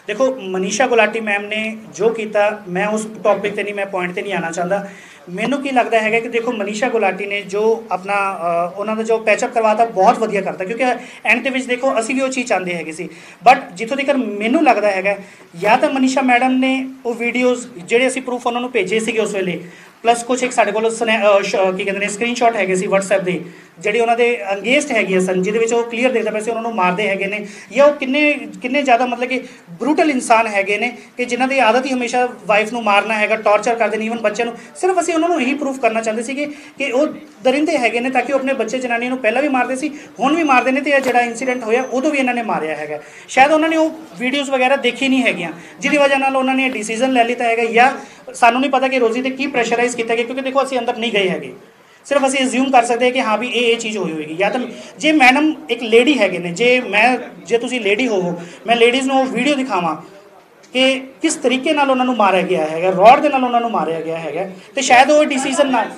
देखो मनीषा गुलाटी मैम ने जो किया, मैं उस टॉपिक ते नहीं, मैं पॉइंट ते नहीं आना चाहता। मैनू की लगता है कि देखो मनीषा गुलाटी ने जो अपना उन्होंने जो पैचअप करवाता बहुत वधिया करता, क्योंकि एंड के विच देखो असी भी वो चीज़ चाहते है सी। बट जितों तक मैनू लगता है या तो मनीषा मैडम ने वो वीडियोज़ ਜਿਹੜੇ ਅਸੀਂ प्रूफ उन्होंने भेजे थे उस वेले, प्लस कुछ एक साढ़े को की कहते हैं स्क्रीन शॉट है वट्सएप के ਜਿਹੜੇ ਉਹਨਾਂ ਦੇ ਅੰਗੇਸਟ ਹੈਗੇ ਸਨ, ਜਿਹਦੇ ਵਿੱਚ ਉਹ ਕਲੀਅਰ ਦੇਖਦਾ ਪਏ ਸੀ ਉਹਨਾਂ ਨੂੰ ਮਾਰਦੇ ਹੈਗੇ ਨੇ, ਜਾਂ ਉਹ ਕਿੰਨੇ ਕਿੰਨੇ ਜ਼ਿਆਦਾ ਮਤਲਬ ਕਿ ਬਰੂਟਲ ਇਨਸਾਨ ਹੈਗੇ ਨੇ ਕਿ ਜਿਨ੍ਹਾਂ ਦੀ ਆਦਤ ਹੀ ਹਮੇਸ਼ਾ ਵਾਈਫ ਨੂੰ ਮਾਰਨਾ ਹੈਗਾ, ਟੌਰਚਰ ਕਰਦੇ ਨੇ, ਈਵਨ ਬੱਚਿਆਂ ਨੂੰ। ਸਿਰਫ ਅਸੀਂ ਉਹਨਾਂ ਨੂੰ ਇਹੀ ਪ੍ਰੂਫ ਕਰਨਾ ਚਾਹੁੰਦੇ ਸੀਗੇ ਕਿ ਉਹ ਦਰਿੰਦੇ ਹੈਗੇ ਨੇ, ਤਾਂ ਕਿ ਉਹ ਆਪਣੇ ਬੱਚੇ ਜਨਾਨੀਆਂ ਨੂੰ ਪਹਿਲਾਂ ਵੀ ਮਾਰਦੇ ਸੀ, ਹੁਣ ਵੀ ਮਾਰਦੇ ਨੇ, ਤੇ ਇਹ ਜਿਹੜਾ ਇਨਸੀਡੈਂਟ ਹੋਇਆ ਉਦੋਂ ਵੀ ਇਹਨਾਂ ਨੇ ਮਾਰਿਆ ਹੈਗਾ। ਸ਼ਾਇਦ ਉਹਨਾਂ ਨੇ ਉਹ ਵੀਡੀਓਜ਼ ਵਗੈਰਾ ਦੇਖੀ ਨਹੀਂ ਹੈਗੀਆਂ, ਜਿਹਦੀ ਵਜ੍ਹਾ ਨਾਲ ਉਹਨਾਂ ਨੇ ਡਿਸੀਜਨ ਲੈ ਲਿੱਤਾ ਹੈਗਾ, ਜਾਂ ਸਾਨੂੰ ਨਹੀਂ ਪਤਾ ਕਿ ਰੋਜ਼ੀ ਤੇ ਕੀ ਪ੍ਰੈਸ਼ਰਾਈਜ਼ ਕੀਤਾ ਗਿਆ, ਕਿਉਂਕਿ ਦੇਖੋ ਅਸੀਂ ਅੰਦਰ ਨਹੀਂ ਗਏ ਹੈਗੇ। सिर्फ असी अज्यूम कर सकते हैं कि हाँ भी ये चीज़ हुई होगी। या तो जे मैडम एक लेडी हैगे ने, जे मैं जे तुसी लेडी होवो, मैं लेडीज़ नूं वीडियो दिखावां कि किस तरीके नाल उन्हां नूं मारिया गया है, रॉड दे नाल उन्हां नूं मारिया गया है, तो शायद वो डिसीजन ना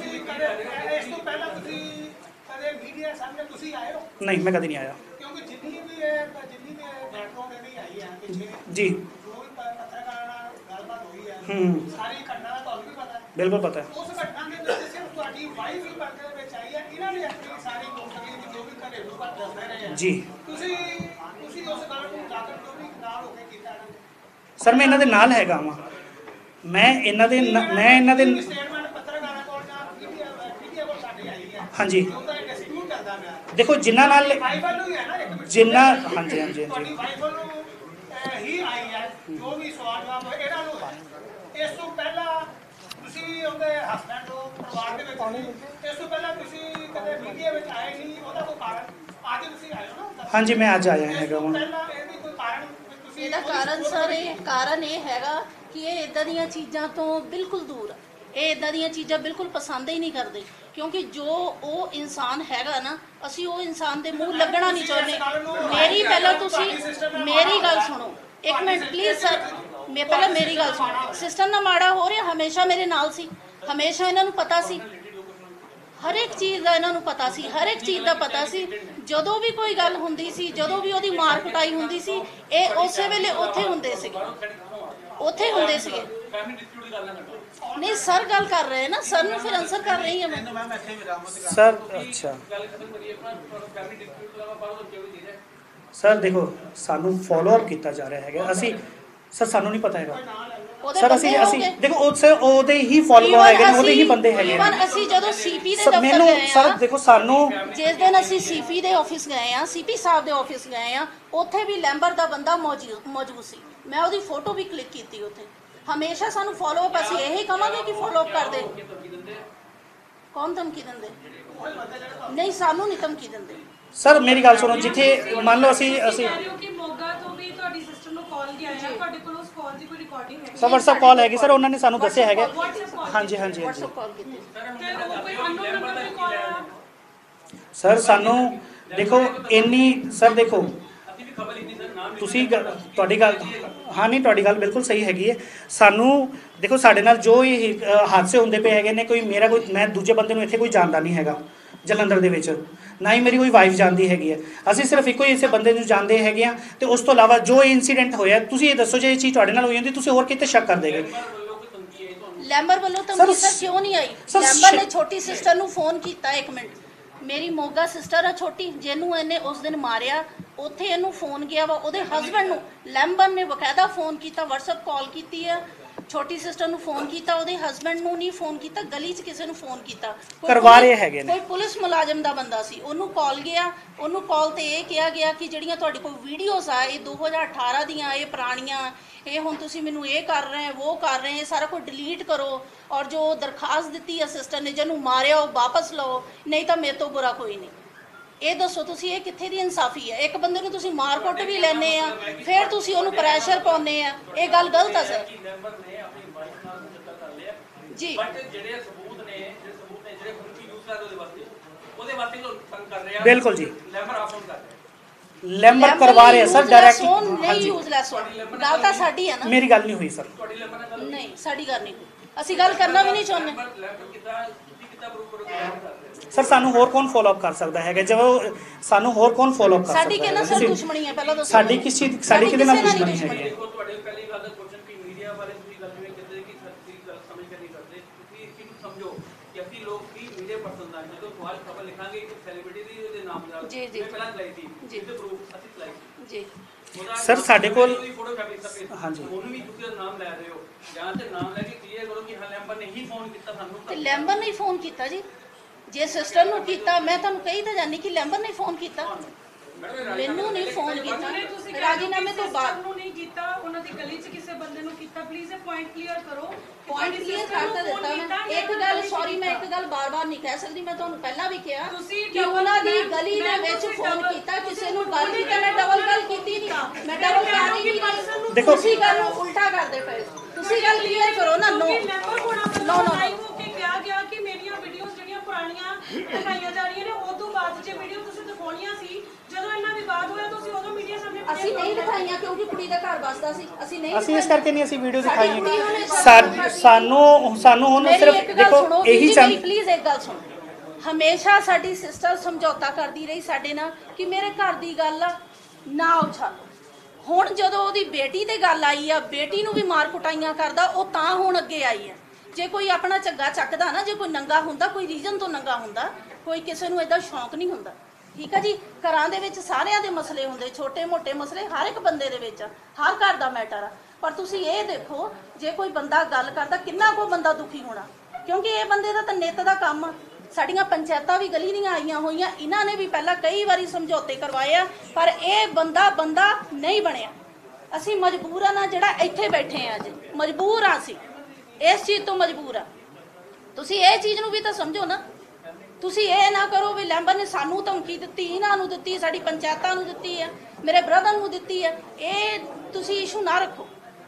नहीं, मैं कभी नहीं आया जी। हम्म, बिल्कुल पता है जी। सर मैं इन्हां दे नाल हैगा वां, मैं इन्हां दे मैं इन्हां दे हाँ जी। देखो जिन्हां नाल जिन्ना हाँ जी हाँ जी हाँ जी हाँ जी मैं अज आया हैगा वां। ਇਹਦਾ ਕਾਰਨ ਸਰ ਇਹ ਕਾਰਨ ਇਹ ਹੈਗਾ ਕਿ ਇਹ ਇਦਾਂ ਦੀਆਂ ਚੀਜ਼ਾਂ ਤੋਂ ਬਿਲਕੁਲ ਦੂਰ ਆ। ਇਹ ਇਦਾਂ ਦੀਆਂ ਚੀਜ਼ਾਂ ਬਿਲਕੁਲ ਪਸੰਦ ਹੀ ਨਹੀਂ ਕਰਦੇ, ਕਿਉਂਕਿ ਜੋ ਉਹ ਇਨਸਾਨ ਹੈਗਾ ਨਾ, ਅਸੀਂ ਉਹ ਇਨਸਾਨ ਦੇ ਮੂੰਹ ਲੱਗਣਾ ਨਹੀਂ ਚਾਹੁੰਦੇ। ਮੇਰੀ ਪਹਿਲਾਂ ਤੁਸੀਂ ਮੇਰੀ ਗੱਲ ਸੁਣੋ ਇੱਕ ਮਿੰਟ ਪਲੀਜ਼ ਸਰ, ਮੈਂ ਪਹਿਲਾਂ ਮੇਰੀ ਗੱਲ ਸੁਣੋ। ਸਿਸਟਮ ਨਾਲ ਮਾੜਾ ਹੋ ਰਿਹਾ, ਹਮੇਸ਼ਾ ਮੇਰੇ ਨਾਲ ਸੀ, ਹਮੇਸ਼ਾ ਇਹਨਾਂ ਨੂੰ ਪਤਾ ਸੀ, ਹਰ ਇੱਕ ਚੀਜ਼ ਦਾ ਇਹਨਾਂ ਨੂੰ ਪਤਾ ਸੀ, ਹਰ ਇੱਕ ਚੀਜ਼ ਦਾ ਪਤਾ ਸੀ। ਜਦੋਂ ਵੀ ਕੋਈ ਗੱਲ ਹੁੰਦੀ ਸੀ, ਜਦੋਂ ਵੀ ਉਹਦੀ ਮਾਰ ਕੁਟਾਈ ਹੁੰਦੀ ਸੀ, ਇਹ ਉਸੇ ਵੇਲੇ ਉੱਥੇ ਹੁੰਦੇ ਸੀਗੇ, ਉੱਥੇ ਹੁੰਦੇ ਸੀਗੇ। ਨਹੀਂ ਸਰ ਗੱਲ ਕਰ ਰਹੇ ਨਾ, ਸਰ ਨੂੰ ਫਿਰ ਆਨਸਰ ਕਰ ਰਹੀ ਹਾਂ ਮੈਂ ਸਰ। ਅੱਛਾ ਸਰ ਦੇਖੋ ਸਾਨੂੰ ਫੋਲੋ ਅਪ ਕੀਤਾ ਜਾ ਰਿਹਾ ਹੈਗਾ, ਅਸੀਂ ਸਰ ਸਾਨੂੰ ਨਹੀਂ ਪਤਾ ਹੈਗਾ ਸਰ, ਅਸੀਂ ਅਸੀਂ ਦੇਖੋ ਉਸ ਉਹਦੇ ਹੀ ਫੋਲੋਅਰ ਹੈਗੇ ਨੇ, ਉਹਦੇ ਹੀ ਬੰਦੇ ਹੈਗੇ ਨੇ। ਅਸੀਂ ਜਦੋਂ ਸੀਪੀ ਦੇ ਦਫ਼ਤਰ ਗਏ ਆ ਸਰ, ਦੇਖੋ ਸਾਨੂੰ ਜਿਸ ਦਿਨ ਅਸੀਂ ਸੀਪੀ ਦੇ ਆਫਿਸ ਗਏ ਆ, ਸੀਪੀ ਸਾਹਿਬ ਦੇ ਆਫਿਸ ਗਏ ਆ, ਉੱਥੇ ਵੀ ਲੈਂਬਰ ਦਾ ਬੰਦਾ ਮੌਜੂਦ ਮੌਜੂਦ ਸੀ, ਮੈਂ ਉਹਦੀ ਫੋਟੋ ਵੀ ਕਲਿੱਕ ਕੀਤੀ ਉੱਥੇ। ਹਮੇਸ਼ਾ ਸਾਨੂੰ ਫੋਲੋ ਅਪ, ਅਸੀਂ ਇਹੀ ਕਹਾਂਗੇ ਕਿ ਫੋਲੋ ਅਪ ਕਰਦੇ। ਕੌਣ ਧਮਕੀ ਦਿੰਦੇ? ਨਹੀਂ ਸਾਨੂੰ ਨਹੀਂ ਧਮਕੀ ਦਿੰਦੇ ਸਰ। ਮੇਰੀ ਗੱਲ ਸੁਣੋ, ਜਿੱਥੇ ਮੰਨ ਲਓ ਅਸੀਂ ਅਸੀਂ ਮੋਗਾ ਤੋਂ ਵੀ ਤੁਹਾਡੀ ਸਿਸਟਰ ਨੂੰ ਕਾਲ ਗਿਆ ਹੈ, ਤੁਹਾਡੇ ਕੋਲ ਉਸ ਕਾਲ ਦੀ ਕੋਈ ਰਿਕਾਰਡਿੰਗ ਹੈ? ਸਰ WhatsApp ਕਾਲ ਹੈਗੀ ਸਰ, ਉਹਨਾਂ ਨੇ ਸਾਨੂੰ ਦੱਸਿਆ ਹੈਗਾ। ਹਾਂਜੀ ਹਾਂਜੀ ਹਾਂਜੀ ਕਾਲ ਕੀਤੀ ਕੋਈ ਅਨਨੋਨ ਨੰਬਰ ਤੇ ਕਾਲ ਆਇਆ ਸਰ। ਸਾਨੂੰ ਦੇਖੋ ਇੰਨੀ ਸਰ ਦੇਖੋ ਤੁਸੀਂ ਤੁਹਾਡੀ ਗੱਲ ਹਾਂ ਨਹੀਂ ਤੁਹਾਡੀ ਗੱਲ ਬਿਲਕੁਲ ਸਹੀ ਹੈਗੀ ਹੈ। ਸਾਨੂੰ ਦੇਖੋ ਸਾਡੇ ਨਾਲ ਜੋ ਇਹ ਹਾਦਸੇ ਹੁੰਦੇ ਪਏ ਹੈਗੇ ਨੇ, ਕੋਈ ਮੇਰਾ ਕੋਈ ਮੈਂ ਦੂਜੇ ਬੰਦੇ ਨੂੰ ਇੱਥੇ ਕੋਈ ਜਾਣਦਾ ਨਹੀਂ ਹੈਗਾ ਜਲੰਧਰ ਦੇ ਵਿੱਚ, ਨਾ ਹੀ ਮੇਰੀ ਕੋਈ ਵਾਈਫ ਜਾਣਦੀ ਹੈਗੀ ਹੈ। ਅਸੀਂ ਸਿਰਫ ਇੱਕੋ ਹੀ ਇਸੇ ਬੰਦੇ ਨੂੰ ਜਾਣਦੇ ਹੈਗੇ ਆ, ਤੇ ਉਸ ਤੋਂ ਇਲਾਵਾ ਜੋ ਇਹ ਇਨਸੀਡੈਂਟ ਹੋਇਆ, ਤੁਸੀਂ ਇਹ ਦੱਸੋ ਜੇ ਇਹ ਚੀਜ਼ ਤੁਹਾਡੇ ਨਾਲ ਹੋਈ ਹੁੰਦੀ ਤੁਸੀਂ ਹੋਰ ਕਿਤੇ ਸ਼ੱਕ ਕਰ ਦੇਗੇ? ਲੈਂਬਰ ਵੱਲੋਂ ਧਮਕੀ ਸਰ ਕਿਉਂ ਨਹੀਂ ਆਈ? ਲੈਂਬਰ ਨੇ ਛੋਟੀ ਸਿਸਟਰ ਨੂੰ ਫੋਨ ਕੀਤਾ, ਇੱਕ ਮਿੰਟ, ਮੇਰੀ ਮੋਗਾ ਸਿਸਟਰ ਆ ਛੋਟੀ, ਜਿਹਨੂੰ ਇਹਨੇ ਉਸ ਦਿਨ ਮਾਰਿਆ, ਉੱਥੇ ਇਹਨੂੰ ਫੋਨ ਗਿਆ ਵਾ, ਉਹਦੇ ਹਸਬੈਂਡ ਨੂੰ ਲੈਂਬਰ ਨੇ ਬਕਾਇਦਾ ਫੋਨ ਕੀਤਾ, WhatsApp ਕਾਲ ਕੀਤੀ ਆ, ਛੋਟੀ ਸਿਸਟਰ ਨੂੰ ਫੋਨ ਕੀਤਾ, ਉਹਦੇ ਹਸਬੈਂਡ ਨੂੰ ਨਹੀਂ ਫੋਨ ਕੀਤਾ, ਗਲੀ 'ਚ ਕਿਸੇ ਨੂੰ ਫੋਨ ਕੀਤਾ, ਕਰਵਾ ਰਹੇ ਹੈਗੇ ਨੇ। ਕੋਈ ਪੁਲਿਸ ਮੁਲਾਜ਼ਮ ਦਾ ਬੰਦਾ ਸੀ, ਉਹਨੂੰ ਕਾਲ ਗਿਆ, ਉਹਨੂੰ ਕਾਲ ਤੇ ਇਹ ਕਿਹਾ ਗਿਆ ਕਿ ਜਿਹੜੀਆਂ ਤੁਹਾਡੇ ਕੋਲ ਵੀਡੀਓਜ਼ ਆ ਇਹ ਦੋ ਹਜ਼ਾਰ ਅਠਾਰਾਂ ਦੀਆਂ, ਇਹ ਪੁਰਾਣੀਆਂ, ਇਹ ਹੁਣ ਤੁਸੀਂ ਮੈਨੂੰ ਇਹ ਕਰ ਰਹੇ ਹੋ, ਉਹ ਕਰ ਰਹੇ, ਇਹ ਸਾਰਾ ਕੁਝ ਡਿਲੀਟ ਕਰੋ, ਔਰ ਜੋ ਦਰਖਾਸਤ ਦਿੱਤੀ ਆ ਸਿਸਟਰ ਨੇ ਜਿਹਨੂੰ ਮਾਰਿਆ ਉਹ ਵਾਪਸ ਲਓ, ਨਹੀਂ ਤਾਂ ਮੇਰੇ ਤੋਂ ਬੁਰਾ ਕੋਈ ਨਹੀਂ। ਇਹ ਦੱਸੋ ਤੁਸੀਂ ਇਹ ਕਿੱਥੇ ਦੀ ਇਨਸਾਫੀ ਹੈ? ਇੱਕ ਬੰਦੇ ਨੂੰ ਤੁਸੀਂ ਮਾਰ ਕੁੱਟ ਵੀ ਲੈਂਦੇ ਆ, ਫਿਰ ਤੁਸੀਂ ਉਹਨੂੰ ਪ੍ਰੈਸ਼ਰ ਪਾਉਂਦੇ ਆ, ਇਹ ਗੱਲ ਗਲਤ ਆ ਸਰ ਜੀ। ਜਿਹੜੇ ਸਬੂਤ ਨੇ ਜਿਹੜੇ ਸਬੂਤ ਨੇ ਜਿਹੜੇ ਹੁਣ ਕੀ ਯੂਜ਼ ਕਰਦੇ ਉਹਦੇ ਵਾਸਤੇ ਉਹਦੇ ਵਾਸਤੇ ਜੋ ਤੰਗ ਕਰ ਰਹੇ ਆ, ਬਿਲਕੁਲ ਜੀ। ਲੈਂਬਰ ਆਫ ਕਰ ਰਹੇ ਲੈਂਬਰ ਕਰਵਾ ਰਹੇ ਸਰ ਡਾਇਰੈਕਟ। ਨਹੀਂ ਯੂਜ਼ਲੈਸ ਹੋਣ, ਗੱਲ ਤਾਂ ਸਾਡੀ ਆ ਨਾ। ਮੇਰੀ ਗੱਲ ਨਹੀਂ ਹੋਈ ਸਰ, ਤੁਹਾਡੀ ਲੈਂਬਰ ਨਾਲ ਗੱਲ ਨਹੀਂ ਸਾਡੀ ਗੱਲ ਨਹੀਂ, ਅਸੀਂ ਗੱਲ ਕਰਨਾ ਵੀ ਨਹੀਂ ਚਾਹੁੰਦੇ। ਲੈਂਬਰ ਕਿੱਦਾਂ ਤੁਸੀਂ ਕਿੱਦਾਂ ਪ੍ਰੂਫ ਕਰੋਗੇ? ਸਰ ਸਾਨੂੰ ਹੋਰ ਕੌਣ ਫੋਲੋ ਅਪ ਕਰ ਸਕਦਾ ਹੈਗਾ ਜਦੋਂ ਸਾਨੂੰ ਹੋਰ ਕੌਣ ਫੋਲੋ ਅਪ ਕਰ ਸਕਦਾ ਸਾਡੀ ਕਿਹਨਾਂ ਸਰ ਦੁਸ਼ਮਣੀ ਹੈ ਪਹਿਲਾਂ ਦੱਸੋ ਸਾਡੀ ਕਿਸ ਚੀਜ਼ ਸਾਡੀ ਕਿਹਦੇ ਨਾਲ ਕਿਸੇ ਦੁਸ਼ਮਣੀ ਹੈਗੀ ਹੈ ਦੇਖੋ ਤੁਹਾਡੇ ਪਹਿਲੀ ਗੱਲ ਦਾ ਕੁਐਸਚਨ ਕਿ ਮੀਡੀਆ ਬਾਰੇ ਤੁਸੀਂ ਗੱਲ ਜਿਵੇਂ ਕਹਿੰਦੇ ਕਿ ਸੱਚੀ ਗੱਲ ਸਮਝ ਕੇ ਨਹੀਂ ਕਰਦੇ ਤੁਸੀਂ ਇਸ ਚੀਜ਼ ਨੂੰ ਸਮਝੋ ਕਿ ਅਸੀਂ ਲੋਕ ਵੀ ਮੀਡੀਆ ਪਰਸਨ ਦਾ ਜਦੋਂ ਸਵਾਲ ਖਬਰ ਲਿਖਾਂਗੇ ਇੱਕ ਸੈਲੀਬ੍ਰਿਟੀ ਦੀ ਉਹਦੇ ਨਾਮ ਨਾਲ ਜੀ, ਜੀ। ਮੈਂ ਪਹਿਲਾਂ ਚਲਾਈ ਸੀ ਜੀ। ਜਿਹਦੇ ਪ੍ਰੂਫ ਅਸੀਂ ਚਲਾਈ ਸੀ ਜੀ ਉਹਦਾ ਸਰ, ਨਾਮ- ਸਾਡੇ ਕੋਲ- ਉਹਦੀ ਫੋਟੋ ਫੈਬਰਿਕ ਸਪੇਸ ਹਾਂਜੀ। ਉਹਨੂੰ ਵੀ ਤੁਸੀਂ ਉਹਦਾ ਨਾਮ ਲੈ ਰਹੇ ਹੋ ਜਾਂ ਤੇ ਨਾਮ ਲੈ ਕੇ ਕਲੀਅਰ ਕਰੋ ਕਿ ਹਾਂ ਲੈਂਬਰ ਨੇ ਹੀ ਫੋਨ ਕੀਤਾ ਸਾਨੂੰ ਤੇ ਲੈਂਬਰ ਨੇ ਫੋਨ ਕੀਤਾ ਜੀ ਜੇ ਸਿਸਟਰ ਨੂੰ ਕੀਤਾ ਮੈਂ ਤੁਹਾਨੂੰ ਕਹੀ ਤਾਂ ਜਾਨੀ ਕਿ ਲੈਂਬਰ ਨੇ ਫੋਨ ਕੀਤਾ ਮੈਨੂੰ ਨਹੀਂ ਫੋਨ ਜਿਹੜੇ ਤੁਸੀਂ ਕੀਤਾ ਕਹਿ ਰਹੇ ਹੋ ਰਾਜੀਨਾਮੇ ਕਿ ਤੋਂ sister ਬਾਅਦ ਨੂੰ ਨਹੀਂ ਕੀਤਾ ਉਹਨਾਂ ਦੀ ਗਲੀ 'ਚ ਕਿਸੇ ਬੰਦੇ ਨੂੰ ਕੀਤਾ ਪਲੀਜ਼ ਇਹ ਪੁਆਇੰਟ ਕਲੀਅਰ ਕਰੋ ਕਿ ਪੁਆਇੰਟ ਤੁਹਾਡੀ ਕਲੀਅਰ sister ਨੂੰ ਕਰਤਾ phone ਦਿੱਤਾ ਕੀਤਾ ਮੈਂ ਜਾਂ ਇੱਕ ਉਹਨਾਂ ਗੱਲ ਨੇ ਸੌਰੀ ਮੈਂ ਇੱਕ ਕੀਤਾ। ਗੱਲ ਬਾਰ-ਬਾਰ ਨਹੀਂ ਕਹਿ ਸਕਦੀ ਮੈਂ ਤੁਹਾਨੂੰ ਪਹਿਲਾਂ ਵੀ ਕਿਹਾ ਤੁਸੀਂ ਕਿ double- ਉਹਨਾਂ ਦੀ ma'am, ਗਲੀ ਦੇ ma'am, ਵਿੱਚ ਤੁਸੀਂ ਫੋਨ double- ਕੀਤਾ ਕਿਸੇ ਤੁਸੀਂ ਨੂੰ ਗੱਲ double ਕੀਤਾ ਮੈਂ ਡਬਲ ਗੱਲ ਕੀਤੀ ਨਹੀਂ ਮੈਂ ਡਬਲ ਗੱਲ ਹੀ ਨਹੀਂ person ਨੂੰ ਦੇਖੋ- ਤੁਸੀਂ ਗੱਲ ਨੂੰ ਉਲਟਾ ਕਰਦੇ ਪਏ ਤੁਸੀਂ ਗੱਲ ਕਲੀਅਰ ਕਰੋ ਨਾ ਨੋ ਕਿਉਂਕਿ member ਹੋਣਾ No, ਪਹਿਲਾਂ no, no. live ਹੋ ਕੇ ਕਿਹਾ ਗਿਆ ਕਿ ਮੇਰੀਆਂ ਵੀਡੀਓਜ਼ ਜਿਹੜੀਆਂ ਪੁਰਾਣੀਆਂ ਦਿਖਾਈਆਂ ਜਾ ਰਹੀਆਂ ਨੇ ਉਹ ਤੋਂ ਬਾਅਦ ਜੇ ਵੀਡੀਓ ਤੁਸੀਂ ਦਿਖਾਉਣੀਆਂ ਸੀ ਜਦੋਂ ਇਹਨਾਂ ਵਿਵਾਦ ਹੋਇਆ ਤੁਸੀਂ ਉਦੋਂ ਮੀਡੀਆ ਸਾਹਮਣੇ ਅਸੀਂ ਨਹੀਂ ਦਿਖਾਈਆਂ ਕਿਉਂਕਿ ਕੁੜੀ ਦਾ ਘਰ ਵੱਸਦਾ ਸੀ ਅਸੀਂ ਨਹੀਂ ਅਸੀਂ ਇਸ ਕਰਕੇ ਨਹੀਂ ਅਸੀਂ ਵੀਡੀਓ ਸਾਡੀ ਦਿਖਾਈ ਕੁੜੀ ਉਹਨੇ ਸਾ- ਸਾਨੂੰ ਸਾਨੂੰ ਹੁਣ ਮੇਰੀ ਸਿਰਫ ਇੱਕ ਗੱਲ ਦੇਖੋ ਸੁਣੋ ਇਹੀ ਇਹੀ ਚੰਦ ਪਲੀਜ਼ ਇੱਕ ਗੱਲ ਸੁਣੋ ਹਮੇਸ਼ਾ ਸਾਡੀ ਸਿਸਟਰ ਸਮਝੌਤਾ ਕਰਦੀ ਰਹੀ ਸਾਡੇ ਨਾਲ ਕਿ ਮੇਰੇ ਘਰ ਦੀ ਗੱਲ ਆ ਨਾ ਉਛਾਲ ਹੁਣ ਜਦੋਂ ਉਹਦੀ ਬੇਟੀ ਤੇ ਗੱਲ ਆਈ ਆ ਬੇਟੀ ਨੂੰ ਵੀ ਮਾਰ ਕੁਟਾਈਆਂ ਕਰਦਾ ਉਹ ਤਾਂ ਹੁਣ ਅੱਗੇ ਆਈ ਆ ਜੇ ਕੋਈ ਆਪਣਾ ਝੱਗਾ ਚੱਕਦਾ ਨਾ ਜੇ ਕੋਈ ਨੰਗਾ ਹੁੰਦਾ ਕੋਈ ਰੀਜ਼ਨ ਤੋਂ ਨੰਗਾ ਹੁੰਦਾ ਕੋਈ ਕਿਸੇ ਨੂੰ ਏਦਾਂ ਸ਼ੌਂਕ ਨਹੀਂ ਹੁੰਦਾ ਠੀਕ ਹੈ ਜੀ ਘਰਾਂ ਦੇ ਵਿੱਚ ਸਾਰਿਆਂ ਦੇ ਮਸਲੇ ਹੁੰਦੇ ਛੋਟੇ ਮੋਟੇ ਮਸਲੇ ਹਰ ਇੱਕ ਬੰਦੇ ਦੇ ਵਿੱਚ ਆ, ਹਰ ਘਰ ਦਾ ਮੈਟਰ ਆ ਪਰ ਤੁਸੀਂ ਇਹ ਦੇਖੋ ਜੇ ਕੋਈ ਬੰਦਾ ਗੱਲ ਕਰਦਾ ਕਿੰਨਾ ਕੋ ਬੰਦਾ ਦੁਖੀ ਹੋਣਾ ਕਿਉਂਕਿ ਇਹ ਬੰਦੇ ਦਾ ਤਾਂ ਨਿੱਤ ਦਾ ਕੰਮ ਆ ਸਾਡੀਆਂ ਪੰਚਾਇਤਾਂ ਵੀ ਗਲੀ ਦੀਆਂ ਆਈਆਂ ਹੋਈਆਂ ਇਹਨਾਂ ਨੇ ਵੀ ਪਹਿਲਾਂ ਕਈ ਵਾਰੀ ਸਮਝੌਤੇ ਕਰਵਾਏ ਆ ਪਰ ਇਹ ਬੰਦਾ ਬੰਦਾ ਨਹੀਂ ਬਣਿਆ ਅਸੀਂ ਮਜਬੂਰ ਆ ਨਾ ਜਿਹੜਾ ਇੱਥੇ ਬੈਠੇ ਆ ਅੱਜ ਮਜਬੂਰ ਆ ਅਸੀਂ ਇਸ ਚੀਜ਼ ਤੋਂ ਮਜਬੂਰ ਆ ਤੁਸੀਂ ਇਹ ਚੀਜ਼ ਨੂੰ ਵੀ ਤਾਂ ਸਮਝੋ ਨਾ ਤੁਸੀਂ ਇਹ ਨਾ ਕਰੋ ਵੀ ਲੈਂਬਰ ਨੇ ਸਾਨੂੰ ਧਮਕੀ ਦਿੱਤੀ ਇਹਨਾਂ ਨੂੰ ਦਿੱਤੀ ਸਾਡੀ ਪੰਚਾਇਤਾਂ ਨੂੰ ਦਿੱਤੀ ਹੈ ਮੇਰੇ ਬ੍ਰਦਰ ਨੂੰ ਦਿੱਤੀ ਹੈ ਇਹ ਤੁਸੀਂ ਇਸ਼ੂ ਨਾ ਰੱਖੋ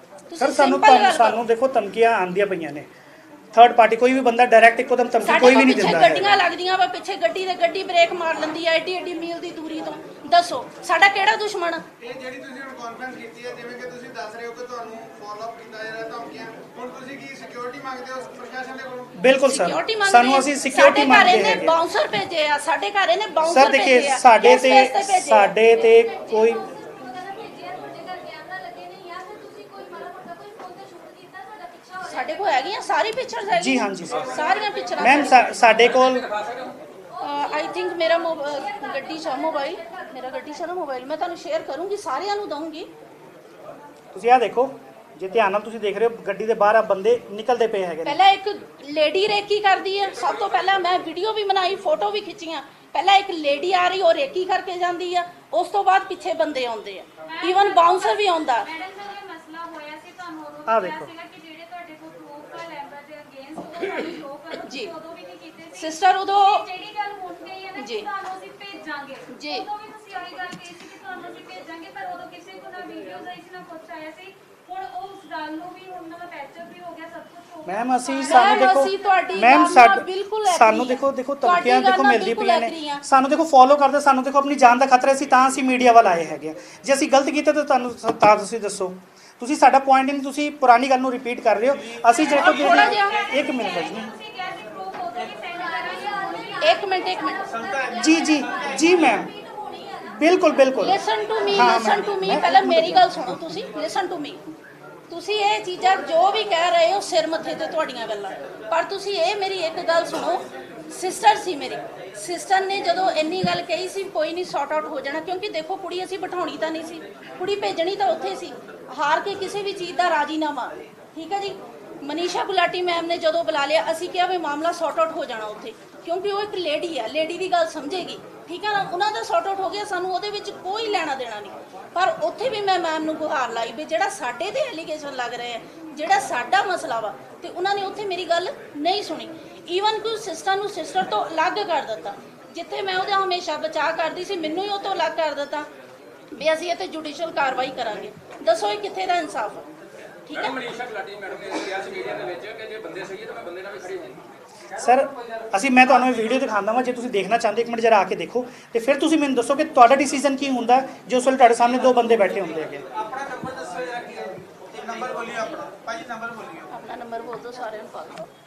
ਸਰ ਸਾਨੂੰ simple ਗੱਲ ਕਰੋ। ਸਾਨੂੰ ਦੇਖੋ ਧਮਕੀਆਂ ਆਉਂਦੀਆਂ ਪਈਆਂ ਨੇ ਥਰਡ ਪਾਰਟੀ ਕੋਈ ਵੀ ਬੰਦਾ ਡਾਇਰੈਕਟ ਇੱਕੋਦਮ ਧਮਕੀ ਸਾਡੇ ਕੋਈ ਵੀ ਕੋਲ ਨਹੀਂ ਪਿੱਛੇ ਦਿੰਦਾ ਗੱਡੀਆਂ ਹੈ। ਲੱਗਦੀਆਂ ਵਾ ਪਿੱਛੇ ਗੱਡੀ ਤੇ ਗੱਡੀ ਬ੍ਰੇਕ ਮਾਰ ਲੈਂਦੀ ਹੈ ਐਡੀ ਐਡੀ ਮੀਲ ਦੀ ਦੂਰੀ ਤੋਂ ਦੱਸੋ ਸਾਡਾ ਕਿਹੜਾ ਦੁਸ਼ਮਣ ਆ? ਇਹ ਜਿਹੜੀ ਤੁਸੀਂ ਹੁਣ ਕਾਨਫਰੰਸ ਕੀਤੀ ਹੈ ਜਿਵੇਂ ਕਿ ਤੁਸੀਂ ਦੱਸ ਰਹੇ ਹੋ ਕਿ ਤੁਹਾਨੂੰ ਫਾਲੋ ਅਪ ਕੀਤਾ ਜਾ ਰਿਹਾ ਧਮਕੀਆਂ ਹੁਣ ਤੁਸੀਂ ਕੀ ਸਿਕਿਉਰਿਟੀ ਮੰਗਦੇ ਹੋ ਪ੍ਰਸ਼ਾਸਨ ਦੇ ਕੋਲੋਂ ਬਿਲਕੁਲ ਸਰ Security ਮੰਗਦੇ ਸਾਨੂੰ ਆ। ਅਸੀਂ ਸਿਕਿਉਰਿਟੀ ਸਾਡੇ ਘਰ ਮੰਗਦੇ ਇਹਨੇ ਹੈਗੇ ਬਾਉਂਸਰ ਭੇਜੇ ਆ ਸਾਡੇ ਘਰ ਇਹਨੇ ਸਰ ਬਾਉਂਸਰ ਦੇਖਿਏ ਭੇਜੇ ਆ ਸਾਡੇ ਇਸ ਤੇ case ਭੇਜੇ ਆ। ਸਾਡੇ ਤੇ ਕੋਈ ਸਾਡੇ ਕੋਲ ਹੈਗੀਆਂ ਸਾਰੀ ਪਿਕਚਰਸ ਹੈਗੀਆਂ ਜੀ ਹਾਂਜੀ ਸਰ ਸਾਰੀਆਂ ਪਿਕਚਰਾਂ ਮੈਮ ਸਾਡੇ ਕੋਲ ਆਈ ਥਿੰਕ ਮੇਰਾ ਮੋਬ- ਅਹ ਗੱਡੀ 'ਚ ਮੋਬਾਈਲ ਮੇਰਾ ਗੱਡੀ 'ਚ ਨਾ ਮੋਬਾਈਲ ਮੈਂ ਤੁਹਾਨੂੰ ਸ਼ੇਅਰ ਕਰੂੰਗੀ ਸਾਰਿਆਂ ਨੂੰ ਦਊਂਗੀ ਤੁਸੀਂ ਆਹ ਦੇਖੋ ਜੇ ਧਿਆਨ ਨਾਲ ਤੁਸੀਂ ਦੇਖ ਰਹੇ ਹੋ ਗੱਡੀ ਦੇ ਬਾਹਰ ਆ ਬੰਦੇ ਨਿਕਲਦੇ ਪਏ ਹੈਗੇ ਨੇ ਪਹਿਲਾਂ ਇੱਕ ਲੇਡੀ ਰੇਕੀ ਕਰਦੀ ਹੈ ਸਭ ਤੋਂ ਪਹਿਲਾਂ ਮੈਂ ਵੀਡੀਓ ਵੀ ਬਣਾਈ ਫੋਟੋ ਵੀ ਖਿੱਚੀਆਂ ਪਹਿਲਾਂ ਇੱਕ ਲੇਡੀ ਆ ਰਹੀ ਉਹ ਰੇਕੀ ਕਰਕੇ ਜਾਂਦੀ ਆ ਉਸ ਤੋਂ ਬਾਅਦ ਪਿੱਛੇ ਬੰਦੇ ਆਉਂਦੇ ਆ ਈਵਨ ਬਾਉਂਸਰ ਵੀ ਆਉਂਦਾ ਮੈਡਮ ਜਦੋਂ ਇਹ ਮਸਲਾ ਹੋਇਆ ਸੀ ਤੁਹਾਨੂੰ ਉਦੋਂ ਆਹ ਕਿਹਾ ਦੇਖੋ। ਸੀਗਾ ਕਿ ਜਿਹੜੇ ਤੁਹਾਡੇ ਕੋਲ ਪ੍ਰੂਫ ਆ ਲੈਂਬਰ ਦੇ ਅਗੇਂਸਟ ਉਹ ਸਾਨੂੰ ਸ਼ੋ ਕਰੋ ਜੀ। ਤੁਸੀਂ ਉਦੋਂ ਵੀ ਨਹੀਂ ਕੀਤੇ ਸੀ ਸਿਸਟਰ ਉਦੋਂ ਤੇ ਜਿਹੜੀ ਗੱਲ ਹੁਣ ਗਈ ਹੈ ਨਾ ਜੀ। ਕਿ ਤੁਹਾਨੂੰ ਅਸੀਂ ਭੇਜਾਂਗੇ ਜੀ। ਉਦੋਂ ਵੀ ਤੁਸੀਂ ਆਹੀ ਗੱਲ ਕਹੀ ਸੀ ਕਿ ਤੁਹਾਨੂੰ ਅਸੀਂ ਭੇਜਾਂਗੇ ਪਰ ਉਦੋਂ ਕਿਸੇ ਕੋਲ ਨਾ ਵੀਡੀਓਜ਼ ਆਈ ਸੀ ਨਾ ਕੁਛ ਆਇਆ ਸੀ ਹੁਣ ਉਸ ਗੱਲ ਨੂੰ ਵੀ ਹੁਣ ਦਾ ਪੈਚਅਪ ਵੀ ਹੋ ਗਿਆ ਸਭ ਕੁਝ ਹੋ ਗਿਆ ਮੈਮ ਅਸੀਂ ਪਰ- ਸਾਨੂੰ ਮੈਮ, ਦੇਖੋ ਅਸੀਂ ਤੁਹਾਡੀ ਮੈਮ ਗੱਲ ਨਾਲ ਸਾਡ- ਬਿਲਕੁਲ agree ਸਾਨੂੰ ਹਾਂ। ਦੇਖੋ ਦੇਖੋ ਤੁਹਾਡੀ ਧਮਕੀਆਂ ਗੱਲ ਦੇਖੋ ਨਾਲ ਮਿਲਦੀ ਬਿਲਕੁਲ ਪਈਆਂ ਨੇ agree ਹਾਂ। ਸਾਨੂੰ ਦੇਖੋ ਫੋਲੋ ਕਰਦੇ ਸਾਨੂੰ ਦੇਖੋ ਆਪਣੀ ਜਾਨ ਦਾ ਖਤਰਾ ਸੀ ਤਾਂ ਅਸੀਂ ਮੀਡੀਆ ਵੱਲ ਆਏ ਹੈਗੇ ਆ। ਜੇ ਅਸੀਂ ਗਲਤ ਕੀਤਾ ਤਾਂ ਤੁਹਾਨੂੰ ਸ- ਤਾਂ ਤੁਸੀਂ ਦੱਸੋ ਤੁਸੀਂ ਸਾਡਾ ਪੁਆਇੰਟ ਨਹੀਂ ਤੁਸੀਂ ਪੁਰਾਣੀ ਗੱਲ ਨੂੰ ਰਿਪੀਟ ਕਰ ਰਹੇ ਹੋ ਅਸੀਂ ਦੇਖੋ ਥੋੜ੍ਹਾ ਜਿਹਾ। ਇੱਕ ਮਿੰਟ ਜੀ ਤੁਸੀਂ ਕਿਹਾ ਸੀ ਪ੍ਰੂਫ ਉਦੋਂ ਵੀ ਸੈਂਡ ਕਰਾਂਗੇ ਇੱਕ ਮਿੰਟ ਇੱਕ ਮਿੰਟ ਜੀ ਜੀ ਜੀ ਮੈਮ ਬਿਲਕੁਲ ਬਿਲकुल ਲਿਸਨ ਟੂ ਮੀ ਹਾਂ, ਲਿਸਨ ਟੂ ਮੀ ਮੈਂ- ਪਹਿਲਾਂ ਮੇਰੀ ਗੱਲ ਸੁਣੋ ਤੁਸੀਂ ਲਿਸਨ ਟੂ ਮੀ ਤੁਸੀਂ ਇਹ ਚੀਜ਼ਾਂ ਜੋ ਵੀ ਕਹਿ ਰਹੇ ਹੋ ਸਿਰ ਮੱਥੇ ਤੇ ਤੁਹਾਡੀਆਂ ਗੱਲਾਂ ਪਰ ਤੁਸੀਂ ਇਹ ਮੇਰੀ ਇੱਕ ਗੱਲ ਸੁਣੋ ਸਿਸਟਰ ਸੀ ਮੇਰੀ ਸਿਸਟਰ ਨੇ ਜਦੋਂ ਇੰਨੀ ਗੱਲ ਕਹੀ ਸੀ ਕੋਈ ਨਹੀਂ ਸੌਟ ਆਊਟ ਹੋ ਜਾਣਾ ਕਿਉਂਕਿ ਦੇਖੋ ਕੁੜੀ ਅਸੀਂ ਬਿਠਾਉਣੀ ਤਾਂ ਨਹੀਂ ਸੀ ਕੁੜੀ ਭੇਜਣੀ ਤਾਂ ਉੱਥੇ ਸੀ ਹਾਰ ਕੇ ਕਿਸੇ ਵੀ ਚੀਜ਼ ਦਾ ਰਾਜੀਨਾਮਾ ਠੀਕ ਹੈ ਜੀ ਮਨੀਸ਼ਾ ਗੁਲਾਟੀ ਮੈਮ ਨੇ ਜਦੋਂ ਬੁਲਾ ਲਿਆ ਅਸੀਂ ਕਿਹਾ ਵੀ ਮਾਮਲਾ ਸੌਟ ਆਊਟ ਹੋ ਜਾਣਾ ਉੱਥੇ ਕਿਉਂਕਿ ਉਹ ਇੱਕ ਲੇਡੀ ਆ ਲੇਡੀ ਦੀ ਗੱਲ ਸਮਝੇਗੀ ਠੀਕ ਹੈ ਨਾ ਉਹਨਾਂ ਦਾ ਸੌਟ ਆਊਟ ਹੋ ਗਿਆ ਸਾਨੂੰ ਉਹਦੇ ਵਿੱਚ ਕੋਈ ਲੈਣਾ ਦੇਣਾ ਨਹੀਂ ਪਰ ਉੱਥੇ ਵੀ ਮੈਂ ਮੈਮ ਨੂੰ ਗੁਹਾਰ ਲਾਈ ਵੀ ਜਿਹੜਾ ਸਾਡੇ ਤੇ ਐਲੀਗੇਸ਼ਨ ਲੱਗ ਰਹੇ ਆ ਜਿਹੜਾ ਸਾਡਾ ਮਸਲਾ ਵਾ ਤੇ ਉਹਨਾਂ ਨੇ ਉੱਥੇ ਮੇਰੀ ਗੱਲ ਨਹੀਂ ਸੁਣੀ ਈਵਨ ਕਿ ਸਿਸਟਰ ਨੂੰ ਸਿਸਟਰ ਤੋਂ ਅਲੱਗ ਕਰ ਦਿੱਤਾ ਜਿੱਥੇ ਮੈਂ ਉਹਦਾ ਹਮੇਸ਼ਾ ਬਚਾਅ ਕਰਦੀ ਸੀ ਮੈਨੂੰ ਹੀ ਉਹ ਤੋਂ ਅਲੱਗ ਕਰ ਦਿੱਤਾ ਵੀ ਅਸੀਂ ਇੱਥੇ ਜੁਡੀਸ਼ੀਅਲ ਕਾਰਵਾਈ ਕਰਾਂਗੇ ਦੱਸੋ ਇਹ ਕਿੱਥੇ ਦਾ ਇਨਸਾਫ ਹੈ ਠੀਕ ਹੈ ਮੈਡਮ ਮਨੀਸ਼ਾ ਗੁਲਾਟੀ ਮੈਡਮ ਨੇ ਕਿਹਾ ਸੀ ਮੀਡੀਆ ਦੇ ਵਿੱਚ ਕਿ ਜੇ ਬੰਦੇ ਸਹੀ ਤਾਂ ਮੈਂ ਬੰਦੇ ਨਾਲ ਵੀ ਖੜੀ ਹੋਵਾਂਗੀ ਸਰ ਅਸੀਂ ਮੈਂ ਤੁਹਾਨੂੰ ਇਹ ਵੀਡੀਓ ਦਿਖਾਉਂਦਾ ਵਾਂ ਜੇ ਤੁਸੀਂ ਦੇਖਣਾ ਚਾਹੁੰਦੇ ਇੱਕ ਮਿੰਟ ਜਰਾ ਆ ਕੇ ਦੇਖੋ ਤੇ ਫਿਰ ਤੁਸੀਂ ਮੈਨੂੰ ਦੱਸੋ ਕਿ ਤੁਹਾਡਾ ਡਿਸੀਜਨ ਕੀ ਹੁੰਦਾ ਜੇ ਉਸ ਵੇਲੇ ਤੁਹਾਡੇ ਸਾਹਮਣੇ ਦੋ ਬੰਦੇ ਬੈਠੇ ਹੁੰਦੇ ਹੈਗੇ ਆਪਣਾ ਨੰਬਰ ਦੱਸੋ ਜਰਾ ਕੀ ਹੈ ਨੰਬਰ ਬੋਲਿਓ ਆਪਣਾ ਭਾਜੀ ਨੰਬਰ ਬੋਲਿਓ ਆਪਣਾ ਨੰਬਰ ਬੋਲ ਦਿਓ ਸਾਰਿਆਂ ਨੂੰ ਪਾ ਦਿਓ